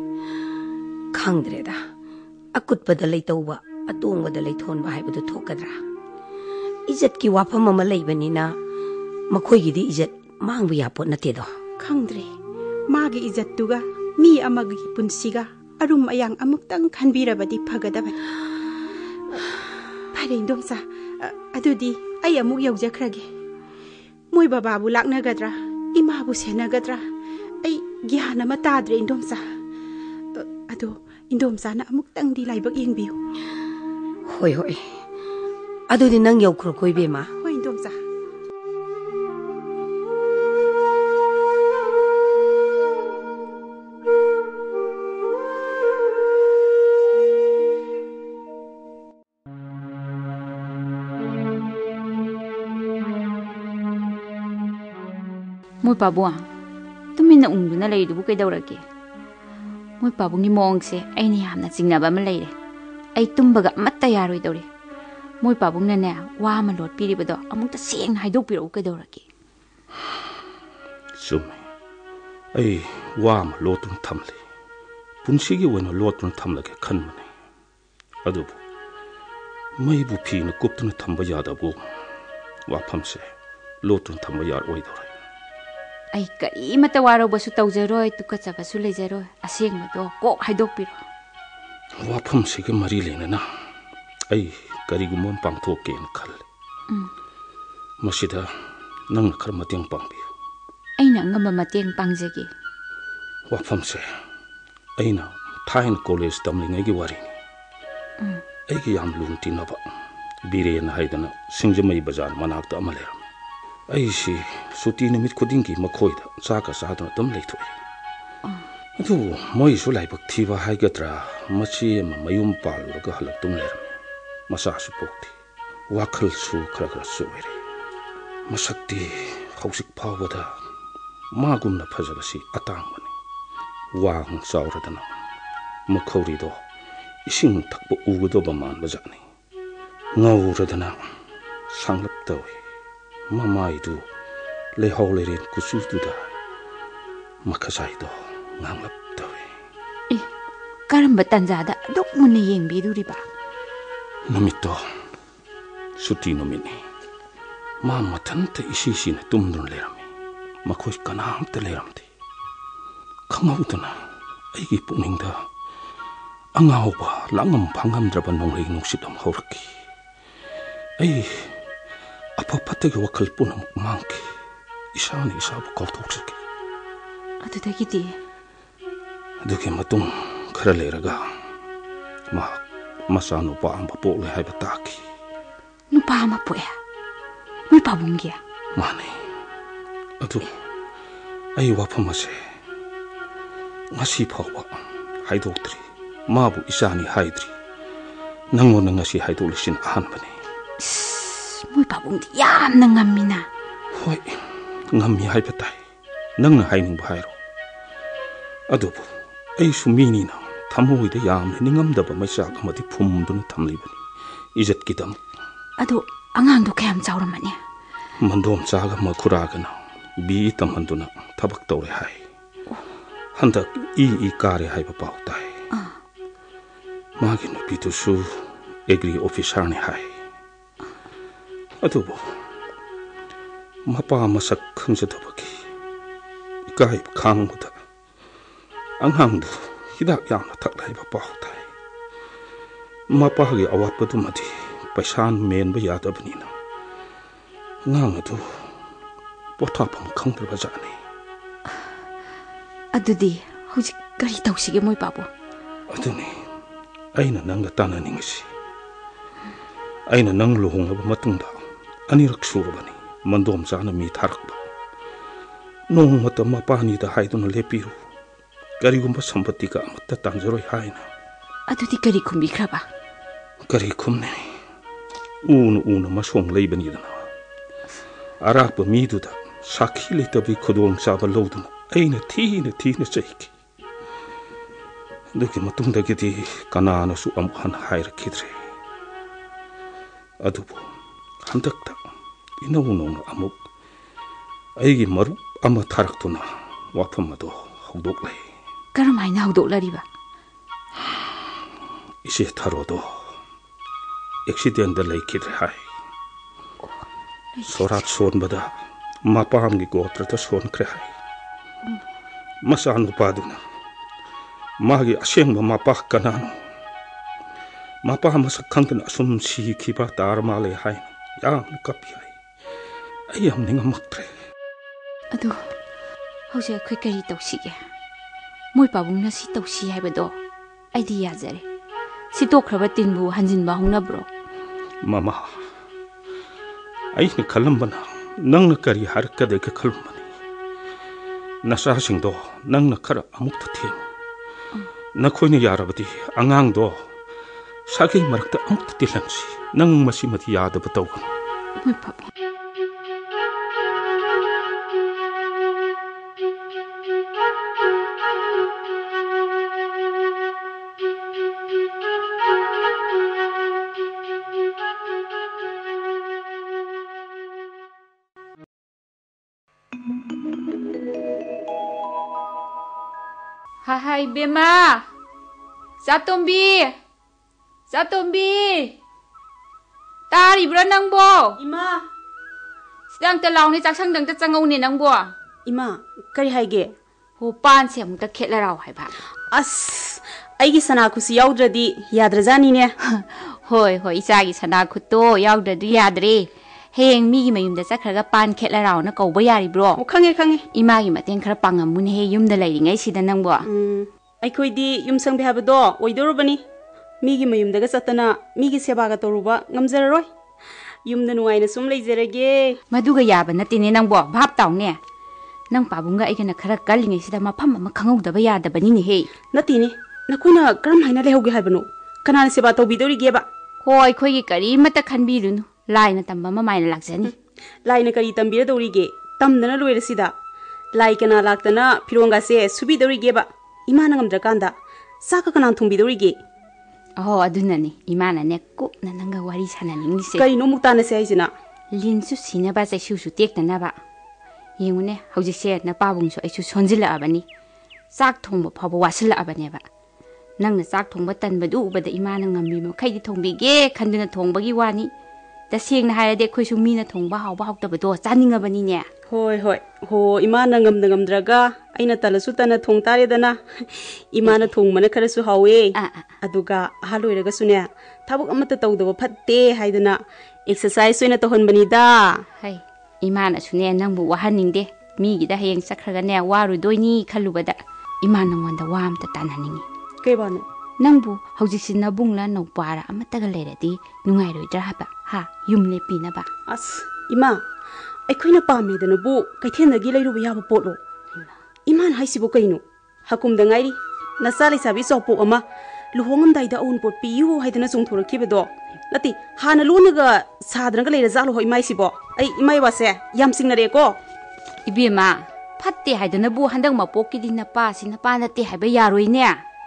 खंगद्रेदा अकुतपदा लैतौबा अतोंगबदा लैथोनबा हाइबदु थोकद्रा इज्जत की वाफम अमा लैबनिना मखोइगिदि इज्जत मांगबु यापोत नतेदो
खंगद्रे मागी इज्जत तुगा मी अमगी पुंसिगा अरुम अयांग अमुक्तंग खनबिरबदि फगदबनि फरे इंदोमसा अदुदि अइ अमुक यौजखरगे मोय बाबाबु लाक्नगद्रा इमाबु सेनगद्रा अइ ज्ञान अमा ताद्रे इंदोमसा अदो इंदोमसाना अमुक्तंगदि लाइबक येंगबियु
होय होय अदुदि नंग यौखरो कोइबेमा
होय इंदोमसा
मोय पाबुआ तुमिना उंगदुना लेरिदुबु कैदौरगे मोय पाबुंगी मोंगसे अइनि यामना चिंगनाबा अमा लेरे अइ तुम्बगा अमत्ता यारोइदौरे मोय पाबुंगनाने वा अमा लोट पिरिबदो अमुक्ता सेंग हाइदोकपिरौ कैदौरगे
सुमे अइ वा अमा लोटुन थमले पुंसिगी वना लोटुन थमलगे खनमने अदुबु मैबु फिना कुप्तुना थंबा यादबु वाफमसे लोटुन थंबा यार ओइदौरे
आई करीमता वारौबसु तौजरोय तुकचबसु लेजरोय असेंगमदो कोक हाइदोकपिरो
वाफमसिगे मरी लेनना आई करिगुम पांगथोकेन खल्ले मसिदा नंग खर मतेंग पांगबियो
अइना ngamba mateng pangjage
वाफमसे अइना थाइन कॉलेज तमलिंगैगी वारिनी अइगी याम लुन तिनबा बिरेन हाइदना सिंगजमई बाजार मनाक्ता अमा लेरम अइसी सुती निमित खुदिंगी मखोइदा चाका सादना तम लेथोय अदु मोइसु लाइबक थिबा हाइगत्रा मची अमा मयुम पालुरगा हलक्तुम लेरम मसासु पोक्ति वाखल सु खरा खरा सुवेरे मसक्ति हौसिक फावदा मागुमना फजबसी अतांगबनी वांग चावरदना मखौरिदो इसिंग थकप उगदोबा मानबा जानी ngawradana sanglap tawi mamaidu lehau lerin kusutuda makasaido nganglap tawi
e karamba tanjada dok munne yengbiduriba
namito suti nomini मा मथन्त इसीसीने तुमदुन लेरमी मखोई कनामते लेरमते खंगौदना अईगी पुनिंगदा अंगाउबा लांगम फांगमद्रबा नोंलई नुसित अम हौरकी अई अफा फत्तगी वखल पुनम मांगकी इसानी इसाबु कौथोक्सकी
अदुदगिदि
अदुगी मतुंग खरा लेरगा मा मसा नुपा अम्बा पोले हाइबा ताकी
नुपा अमा पोया मुई पाबुंगिया
माने अदु अई वाफम असे ngasi phawba haidotri mabu isani haidri nangona ngasi haidolishin ahanbani
mui pabung di yam na ngamina
hoi ngammi haibatai nangna haining bhairo adubu ai sumini na thamoi de yam ningam daba maisa amadi phumdun thamlibani ijat kidam
adu angang do kayam chawramani
mandom chaga makhura gana bi tamhanduna thabak tawre hai handak i kare hai pau tai magi no pitu su agri officer ne hai atubo mapa masak khangja thabaki ikai khang muda anghang du hidak yang thak lai pau tai mapa gi awat patu mati paisan men ba ya da bani na ngang atu pothapam khangdra ba jani
अदुदी हुजिक करी तौसिगे मोय पाबो
अदुनी अइना नंगा ताना निंगसी अइना नंग लुहुंगबा मतुंगदा अनिरक सुरबनी मंदोम जाना मी थारकबा नोंग मत मपानी दा हाइदुना लेपिरु करिगुंबा संपत्ति का अमत्ता तांजरोय हाइना
अदुदी करी खुंबी खराबा
करी खुमने ऊन मसोंग लेबनी दना अराक मीदुदा साखी लेतबी खुदोंग साबा लौदुना अइना थीना चाहिए दुखी मतुंगदगिदी कनानसु अमुहन हायरखिद्रे अदुबु हंदक्ता इनौनौना अमुक अइगी मरुप अमा थारक्तुना वाफम अदो हौदोक्लै
करमाइना हौदोक्लरिबा
इसे थारोदो एक्सीडेंट लैखिद्रे हाय सोरात सोनबदा मापामगी गोत्रता सोनख्रे हाय मसा नुपादुना मागी असेंग मापा कनानो मापा मसक खंगना असुम सिखिबा तार माले हाय याम कपि हाय आई हम निंग मक्त्रे
अदु हौसे खै करी तौसिगे मोय पाबुंगना सि तौसि हायबदो आइदि याजरे सि तोख्रबा तिनबु हंजिनबा हौनब्रो
मामा आइने खलमबना नंगना करी हरकदे के खलम नसासिंगदो नंगना खरा अमुक्ता थेम नखोइने यारबदी अंगांगदो सागे मरकता अमुक्ता तिलंगसी नंग मसिमति यादब तौगन
मोय Pabu Hai Bema, Satombi, Tari bro nangbo.
Ima,
Sedang telau ni cak sang dang tecangau ni nangbo.
Ima, kari hai ge.
Ho pan siam ta khetla raw hai ba.
As, aigi sana kusi yaudraddi yadrajani ne.
Hoi isagi sana khuto yaudraddi yadre. Heng mi gi mayum da chakhraga pan khetla raw na kau ba yari bro.
Khange
Ima gi mateng khara pangam mun he yum da lai ngai sida nangbo.
ꯑꯩꯈꯣꯏꯗꯤ ꯌꯨꯝꯁꯪ ꯍꯥꯏꯕꯗꯣ ꯑꯣꯏꯗꯧꯔꯕꯅꯤ ꯃꯤꯒꯤ ꯃꯌꯨꯝꯗꯒ ꯆꯠꯇꯅ ꯃꯤꯒꯤ ꯁꯦꯕꯥꯒ ꯇꯧꯔꯨꯕ ꯉꯝꯖꯔꯔꯣꯏ ꯌꯨꯝꯗ ꯅꯨꯡꯉꯥꯏꯅ ꯁꯨꯝ ꯂꯩꯖꯔꯒꯦ
ꯃꯗꯨꯒ ꯌꯥꯕ ꯅꯠꯇꯦꯅꯦ ꯅꯪꯕꯣ ꯚꯥꯞ ꯇꯥꯎꯅꯦ ꯅꯪ ꯄꯥꯕꯨꯡꯒ ꯑꯩꯒꯅ ꯈꯔ ꯀꯜꯂꯤꯉꯩꯁꯤꯗ ꯃꯐꯝ ꯑꯃ ꯈꯪꯍꯧꯗꯕ ꯌꯥꯗꯕꯅꯤꯅꯦ ꯍꯦ
ꯅꯠꯇꯦꯅꯦ ꯅꯈꯣꯏꯅ ꯀꯔꯝ ꯍꯥꯏꯅ ꯂꯩꯍꯧꯒꯦ ꯍꯥꯏꯕꯅꯣ ꯀꯅꯥꯅ ꯁꯦꯕꯥ ꯇꯧꯕꯤꯗꯧꯔꯤꯒꯦꯕ
ꯍꯣꯏ ꯑꯩꯈꯣꯏꯒꯤ ꯀꯔꯤꯃꯠꯇ ꯈꯟꯕꯤꯔꯨꯅꯨ ꯂꯥꯏꯅ ꯇꯝꯕ ꯃꯃꯥꯏꯅ ꯂꯥꯛꯆꯅꯤ
ꯂꯥꯏꯅ ꯀꯔꯤ ꯇꯝꯕꯤꯔꯗꯧꯔꯤꯒꯦ ꯇꯝꯗꯅ ꯂꯣꯏꯔꯁꯤꯗ ꯂꯥꯏ ꯀꯅꯥ ꯂꯥꯛꯇꯅ ꯐꯤꯔꯣꯡꯒꯥꯁꯦ ꯁꯨꯕꯤꯗꯧꯔꯤꯒꯦꯕ ꯏꯃꯥꯅ ꯉꯝꯗ꯭ꯔꯀꯥꯟꯗ ꯆꯥꯛꯀ ꯀꯅꯥ ꯊꯣꯡꯕꯤꯗꯧꯔꯤꯒꯦ
ꯑꯍꯣ ꯑꯗꯨꯅꯅꯤ ꯏꯃꯥꯅꯅꯦ ꯀꯨꯞꯅ ꯅꯪꯒ ꯋꯥꯔꯤ ꯁꯥꯟꯅꯅꯤꯡꯂꯤꯁꯦ
ꯀꯔꯤꯅꯣ ꯑꯃꯨꯛ ꯇꯥꯟꯅꯁꯦ ꯍꯥꯏꯁꯤꯅ
ꯂꯤꯟꯁꯨ ꯁꯤꯅꯕ ꯆꯩꯁꯨꯁꯨ ꯇꯦꯛꯇꯅꯕ ꯌꯦꯡꯉꯨꯅꯦ ꯍꯧꯖꯤꯛꯁꯦ ꯅꯄꯥꯕꯨꯡꯁꯨ ꯑꯩꯁꯨ ꯁꯣꯟꯖꯤꯜꯂꯛꯑꯕꯅꯤ ꯆꯥꯛ ꯊꯣꯡꯕ ꯐꯥꯎꯕ ꯋꯥꯁꯤꯜꯂꯛꯑꯕꯅꯦꯕ ꯅꯪꯅ ꯆꯥꯛ ꯊꯣꯡꯕ ꯇꯟꯕꯗꯨ ꯎꯕꯗ ꯏꯃꯥꯅ ꯉꯝꯃꯤ ꯃꯈꯩꯗꯤ ꯊꯣꯡꯕꯤꯒꯦ ꯈꯟꯗꯨꯅ ꯊꯣꯡꯕꯒꯤ ꯋꯥꯅꯤ तसेंगना हायरदे अखोइसु मीना थोंबा हावबा हावतबदो चानिंगबनिने
होय होय हो इमाना ngamda ngamdraga aina talasu tana thong tare dana imana thong mana kharasu hawe aduga haloiraga sune thabuk amata tawdaba phatte haidana exercise soina to honbani da
hai imana sune nangbu wahaningde migi da hayeng sakhraga ne waru doini khalubada imana ngonda wamta tanhaningi
kebanu
nangbu hojiksi nabungla nopara amataga leradi nungairoidra haba ha yumle pina ba
as ima ꯑꯩꯈꯣꯏꯅ ꯄꯥꯝꯃꯦꯗꯅꯕꯨ ꯀꯩꯊꯦꯜꯗꯒꯤ ꯂꯩꯔꯨꯕ ꯌꯥꯕ ꯄꯣꯠꯂꯣ ꯏꯃꯥꯅ ꯍꯥꯏꯁꯤꯕꯨ ꯀꯩꯅꯣ ꯍꯀꯨꯝꯗ ꯉꯥꯏꯔꯤ ꯅꯆꯥ ꯂꯩꯁꯥꯕꯤ ꯆꯥꯎꯄꯣꯛ ꯑꯃ ꯂꯨꯍꯣꯡꯉꯝꯗꯥꯏꯗ ꯑꯎꯟꯄꯣꯠ ꯄꯤꯌꯨ ꯍꯥꯏꯗꯅ ꯆꯣꯡꯊꯣꯔꯛꯈꯤꯕꯗꯣ ꯅꯠꯇꯦ ꯍꯥꯟꯅ ꯂꯣꯟꯅꯒ ꯁꯥꯗꯅꯒ ꯂꯩꯔꯖꯥꯠꯂꯣ ꯍꯣ ꯏꯃꯥꯏꯁꯤꯕꯣ ꯑꯩ ꯏꯃꯥꯏ ꯋꯥꯁꯦ ꯌꯥꯝ ꯆꯤꯡꯅꯔꯦꯀꯣ
이비마 팟대 하이드나부 한dak 마포끼디 나빠시 나빠 나때 하이바 야로이네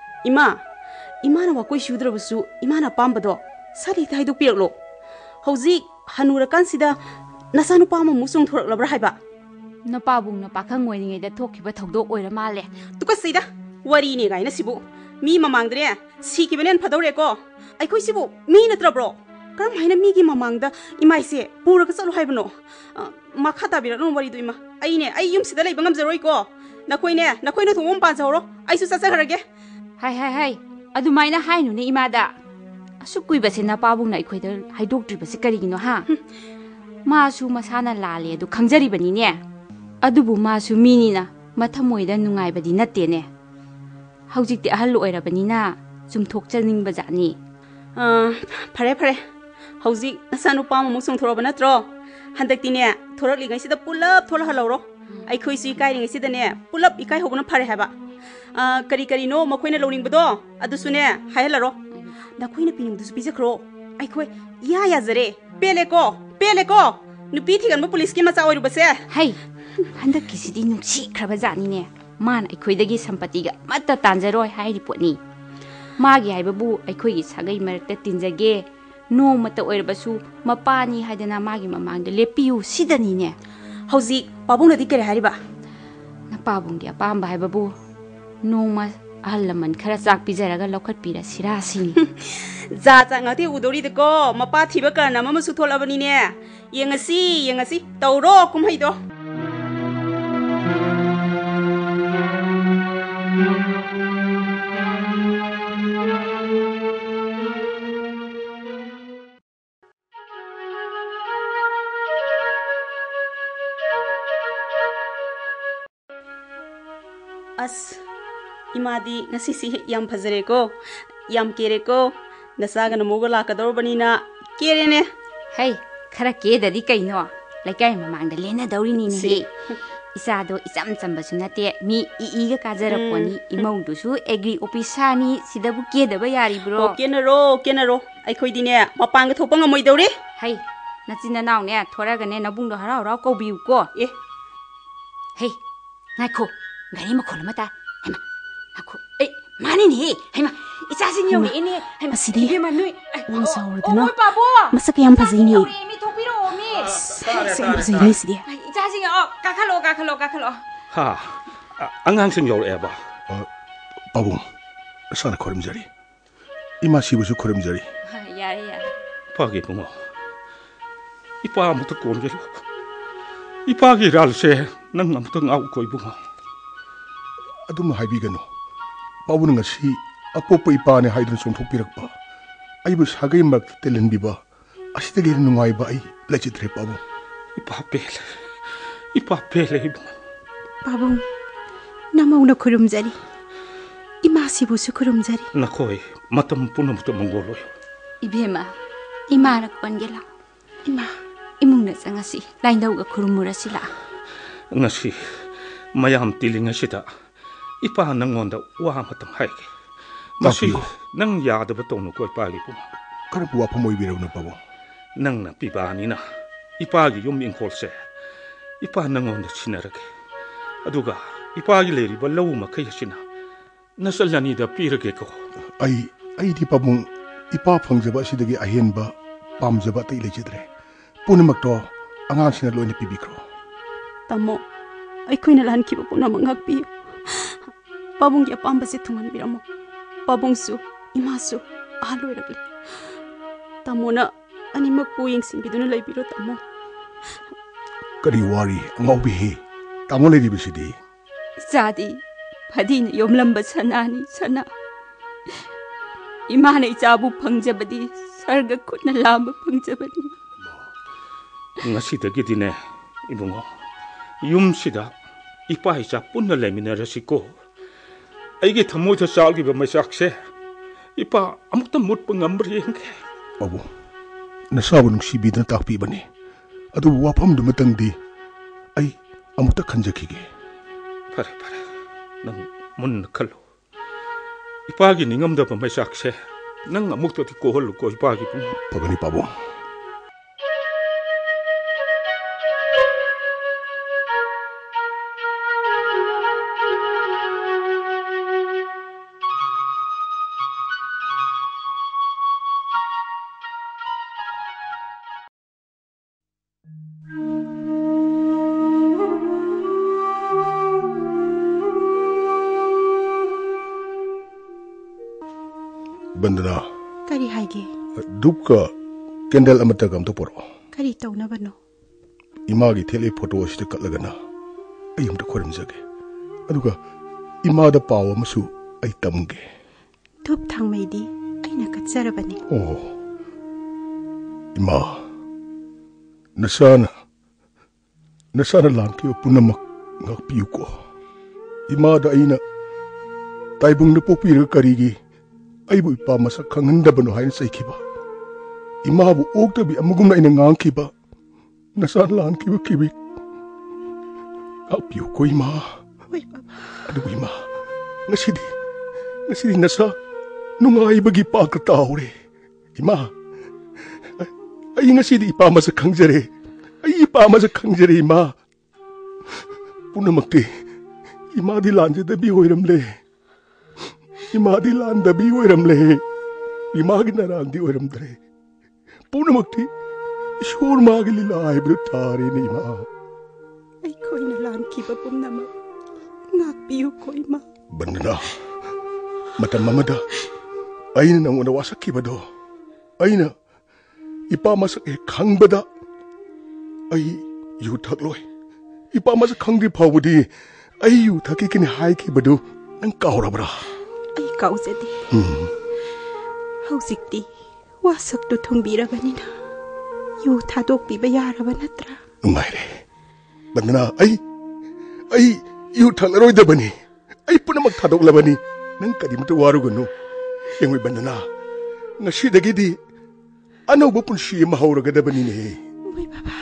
이마나 와꼬이 슈드러버수 이마나 빰바도 사리다 하이도 삐럭로 hꯧꯖꯤꯛ ꯍꯅꯨꯔꯀꯥꯟꯁꯤꯗ ꯅꯆꯥꯅꯨꯄꯥ ꯑꯃꯃꯨꯛ ꯆꯣꯡꯊꯣꯔꯛꯂꯕ꯭ꯔꯥ ꯍꯥꯏꯕ
ꯅꯄꯥꯕꯨꯡꯅ ꯄꯥꯈꯪ ꯑꯣꯏꯔꯤꯉꯩꯗ ꯊꯣꯛꯈꯤꯕ ꯊꯧꯗꯣꯛ ꯑꯣꯏꯔ ꯃꯥꯜꯂꯦ
ꯇꯨꯀꯠꯆꯩꯗ ꯋꯥꯔꯤꯅꯦ ꯒꯥꯏꯅ ꯁꯤꯕꯨ ꯃꯤ ꯃꯃꯥꯡꯗꯅꯦ ꯁꯤꯈꯤꯕꯅꯦ ꯐꯗꯧꯔꯦꯀꯣ ꯑꯩꯈꯣꯏꯁꯤꯕꯨ ꯃꯤ ꯅꯠꯇ꯭ꯔꯕ꯭ꯔꯣ ꯀꯔꯝ ꯍꯥꯏꯅ ꯃꯤꯒꯤ ꯃꯃꯥꯡꯗ ꯏꯃꯥꯏꯁꯦ ꯄꯨꯔꯒ ꯆꯠꯂꯣ ꯍꯥꯏꯕꯅꯣ ꯃꯈꯥ ꯇꯥꯕꯤꯔꯛꯅꯨ ꯋꯥꯔꯤꯗꯨ ꯏꯃꯥ ꯑꯩ ꯌꯨꯝꯁꯤꯗ ꯂꯩꯕ ꯉꯝꯖꯔꯣꯏꯀꯣ ꯅꯈꯣꯏꯅ ꯊꯣꯡꯕ ꯃꯄꯥꯟ ꯆꯠꯍꯧꯔꯣ ꯑꯩꯁꯨ ꯆꯠꯆꯈ꯭ꯔꯒꯦ
ꯍꯥꯏ ꯑꯗꯨꯃꯥꯏꯅ ꯍꯥꯏꯅꯨꯅꯦ ꯏꯃꯥꯗ ꯑꯁꯨꯛ ꯀꯨꯏꯕꯁꯦ ꯅꯄꯥꯕꯨꯡꯅ ꯑꯩꯈꯣꯏꯗ ꯍꯥꯏꯗꯣꯛꯇ꯭ꯔꯤꯕꯁꯤ ꯀꯔꯤꯒꯤꯅꯣ ꯍꯥ 마수 마사나 라레도 강자리버니네 아두부 마수 미니나 마타모이다 눅아이바디 나떼네 하우직때 아할로 오이라버니나 좀 독자닝바자니
파레 하우직 나사누빠 아무묵 송토러바 나트로 한닥디네 토럭리간시다 뿔럽 토라할로로 아이코이수 이까이링시다네 뿔럽 이까이 호고는 파레 해봐 까리노 마코이나 로닝바도 아두수네 하헬라로 나코이나 피닝두수 비자크로 아이코이 야야자레 ꯄꯦꯜꯂꯦꯀꯣ ꯅꯨꯄꯤ ꯊꯤꯒꯟꯕ ꯄꯨꯂꯤꯁꯀꯤ ꯃꯆꯥ ꯑꯣꯏꯔꯨꯕꯁꯦ
ꯍꯩ ꯍꯟꯗꯛꯀꯤꯁꯤꯗꯤ ꯅꯨꯡꯁꯤꯈ꯭ꯔꯕꯖꯥꯠꯅꯤꯅꯦ ꯃꯥꯅ ꯑꯩꯈꯣꯏꯗꯒꯤ ꯁꯝꯄꯇꯤꯒ ꯑꯃꯠꯇ ꯇꯥꯟꯖꯔꯣꯏ ꯍꯥꯏꯔꯤ ꯄꯣꯠꯅꯤ ꯃꯥꯒꯤ ꯍꯥꯏꯕꯕꯨ ꯑꯩꯈꯣꯏꯒꯤ ꯁꯥꯒꯩ ꯃꯔꯛꯇ ꯇꯤꯟꯖꯒꯦ ꯅꯣꯡꯃꯇ ꯑꯣꯏꯔꯕꯁꯨ ꯃꯄꯥꯅꯤ ꯍꯥꯏꯗꯅ ꯃꯥꯒꯤ ꯃꯃꯥꯡꯗ ꯂꯦꯞꯄꯤꯌꯨ ꯁꯤꯗꯅꯤꯅꯦ
ꯍꯧꯖꯤꯛ ꯄꯥꯕꯨꯡꯅꯗꯤ ꯀꯔꯤ ꯍꯥꯏꯔꯤꯕ
ꯅꯄꯥꯕꯨꯡꯒꯤ ꯑꯄꯥꯝꯕ ꯍꯥꯏꯕꯕꯨ ꯅꯣꯡꯃ ahal laman khara chak pijaraga lokhat pira sirasini
za cha ngate udori de ko mapa thiba kana mama su tholabani ne yengasi tawro kumhai do as imadi ngasisi yam phajare ko yam kere ko nasaga namuga lakadorbanina kerene
hey khara ke dadi kaino laikai mamang da lena dauri ni ne isa do isam chamba sunate mi iga kajara poni imau du su agri officer ni sidabu ke daba yari bro
kenaro ai khoi dine mapang ga thopang amoi dauri
hey nachina naw ne thoraga ne nabung do harau rau ko biu ko hey ngai ko gari ma khol mata hema ako 마니니 하이마 이자신이 여기 이니 하이마
아시디
이게만 누이
원사오르드나
바보
마사케 양 파지니
미 토피로 미
파지니 시디
이자신이 가칼로
하 앙앙생 요래봐
바봉 사나 코름자리 이마 시부수 코름자리
야래
파기 부모 이빠 아무도 꼰질 이빠기 랄세 난 아무도 아우 거이 부모
ꯑꯗꯨꯝ ꯍꯥꯏꯕꯤꯒꯅꯨ ꯄꯥꯕꯨꯡꯅ ꯉꯁꯤ ꯑꯄꯣꯛꯄ ꯏꯄꯥꯅꯦ ꯍꯥꯏꯗꯨꯅ ꯆꯣꯡꯊꯣꯛꯄꯤꯔꯛꯄ ꯑꯩꯕꯨ ꯁꯥꯒꯩ ꯃꯔꯛꯇ ꯇꯤꯜꯍꯟꯕꯤꯕ ꯑꯁꯤꯗꯒꯤ ꯍꯦꯟꯅ ꯅꯨꯡꯉꯥꯏꯕ ꯑꯩ ꯂꯩꯖꯗ꯭ꯔꯦ ꯄꯥꯕꯨꯡ
이빠 벨레
ꯄꯥꯕꯨꯡ ꯅꯃꯧꯅ ꯈꯨꯔꯨꯝꯖꯔꯤ ꯏꯃꯥꯁꯤꯕꯨꯁꯨ ꯈꯨꯔꯨꯝꯖꯔꯤ
나코이 마탐 뿌나부터 몽골로요
이베마 이마나 권게라 이마 이묵나 짱아시 라인다우가 구름무라시라
ngasi mayam tilinga sita ipa nangonda wa matang haike masi nang yada batonu ko ipagi puma
ꯀꯔꯝꯕ ꯋꯥꯐꯝ ꯑꯣꯏꯕꯤꯔꯕꯅꯣ ꯄꯥꯕꯨꯡ
nangna pibanina ipagi yum inkolse ipa nangonda sinarage aduga ipagi leri balau makai sina nasalani da pirage ko
ꯑꯩꯗꯤ ꯄꯥꯕꯨꯡ ꯏꯄꯥ ꯐꯪꯖꯕ ꯑꯁꯤꯗꯒꯤ ꯑꯍꯦꯟꯕ ꯄꯥꯝꯖꯕ ꯑꯇꯩ ꯂꯩꯖꯗ꯭ꯔꯦ ꯄꯨꯝꯅꯃꯛꯇꯣ ꯑꯉꯥꯡꯁꯤꯡꯅ ꯂꯣꯏꯅ ꯄꯤꯕꯤꯈ꯭ꯔꯣ
ꯇꯥꯃꯣ ꯑꯩꯈꯣꯏꯅ ꯂꯥꯟꯈꯤꯕ ꯄꯨꯝꯅꯃꯛ ꯉꯥꯛꯄꯤꯌꯨ ꯄꯥꯕꯨꯡꯒꯤ ꯑꯄꯥꯝꯕꯁꯦ ꯊꯨꯡꯍꯟꯕꯤꯔꯝꯃꯣ ꯄꯥꯕꯨꯡꯁꯨ ꯏꯃꯥꯁꯨ ꯑꯍꯜ ꯑꯣꯏꯔꯛꯂꯤ ꯇꯥꯃꯣꯅ ꯑꯅꯤꯃꯛꯄꯨ ꯌꯦꯡꯁꯤꯟꯕꯤꯗꯨꯅ ꯂꯩꯕꯤꯔꯣ ꯇꯥꯃꯣ
ꯀꯔꯤ ꯋꯥꯔꯤ ꯑꯉꯥꯎꯕꯤꯍꯦ ꯇꯥꯃꯣ ꯂꯩꯔꯤꯕꯁꯤꯗꯤ
ꯏꯆꯥꯗꯤ ꯐꯗꯤꯅ ꯌꯣꯝꯂꯝꯕ ꯁꯅꯥꯅꯤ ꯁꯅꯥ ꯏꯃꯥꯅ ꯏꯆꯥꯕꯨ ꯐꯪꯖꯕꯗꯤ ꯁꯔꯒ ꯈꯨꯠꯅ ꯂꯥꯝꯕ ꯐꯪꯖꯕꯅꯤ
ꯉꯁꯤꯗꯒꯤꯗꯤꯅꯦ ꯏꯕꯨꯡꯉꯣ ꯌꯨꯝꯁꯤꯗ ꯏꯄꯥ ꯏꯆꯥ ꯄꯨꯟꯅ ꯂꯩꯃꯤꯟꯅꯔꯁꯤꯀꯣ ꯑꯩꯒꯤ ꯊꯃꯣꯏꯗ ꯆꯥꯛꯂꯤꯕ ꯃꯩꯆꯥꯛꯁꯦ ꯏꯄꯥ ꯑꯃꯨꯛꯇ ꯃꯨꯠꯄ ꯉꯝꯕ꯭ꯔꯥ ꯌꯦꯡꯒꯦ
ꯄꯥꯕꯨꯡ ꯅꯁꯥꯕꯨ ꯅꯨꯡꯁꯤꯕꯤꯗꯨꯅ ꯇꯥꯛꯄꯤꯕꯅꯤ ꯑꯗꯨꯕꯨ ꯋꯥꯐꯝꯗꯨꯃꯇꯪꯗꯤ ꯑꯩ ꯑꯃꯨꯛꯇ ꯈꯟꯖꯈꯤꯒꯦ
ꯐꯔꯦ ꯐꯔꯦ ꯅꯪ ꯃꯨꯟꯅ ꯈꯜꯂꯨ ꯏꯄꯥꯒꯤ ꯅꯤꯡꯉꯝꯗꯕ ꯃꯩꯆꯥꯛꯁꯦ ꯅꯪ ꯑꯃꯨꯛꯇꯗꯤ ꯀꯣꯍꯜꯂꯨꯀꯣ ꯏꯄꯥꯒꯤ ꯄꯨꯡ
ꯐꯒꯅꯤ ꯄꯥꯕꯨꯡ बंदना
करी हाइगे
धूप का कैंडल अमत गम तो परो
करी तौना बनो
इमा की थेले फोटो असित कलगना आई हम तो खोरम जगे अदुगा इमा द पाव अमसु आई तमगे
धूप थांगमैदी आइना कच्चरबनी
ओ इमा नसाना लांकी पुनमक ngakpiyuko ima da aina taibung na popira karigi aibu ipa masa khangandabano hain saikhiba ima bu oktabi amugumna ina ngangkhiba nasan lankiba kibi ngakpiyuko ima
oi baba
adu ima ngasidi nasa nungaibagi pakta hore ima ai ngasidi ipa masa khangjare ai ipa masa khangjare ima पुनमक्ति इमादी लांजदबी होइरमले इमादी लांदबी होइरमले Imangi नरांदी होइरमदरे पुनमक्ति ईश्वर मागी लीला eyebrow तारे ने इमा
आई कोई न लान की बपुमनम नाक PU कोई मा
बंदना मतम ममदा आइना नंगोना वासकी बदो आइना इपा मसक ए खंगबदा आई यु थकलोय इपा मस खंगदि फावदि आयु थकी किनि हाइखि बदु नंग कावरबरा
आई काउजदि हौजिक्ति वासक्तु थुंबिरबनिना यु थादोक पिबा यारब नत्रा
नुंगाइरे बंदना आई यु थलरोइदबनि आई पुनमक थादोकलबनि नंग कदिमत वारुगनु एंगोय बंदना ngasi dagidi anau bu punsi ma hauragadabanine
oi baba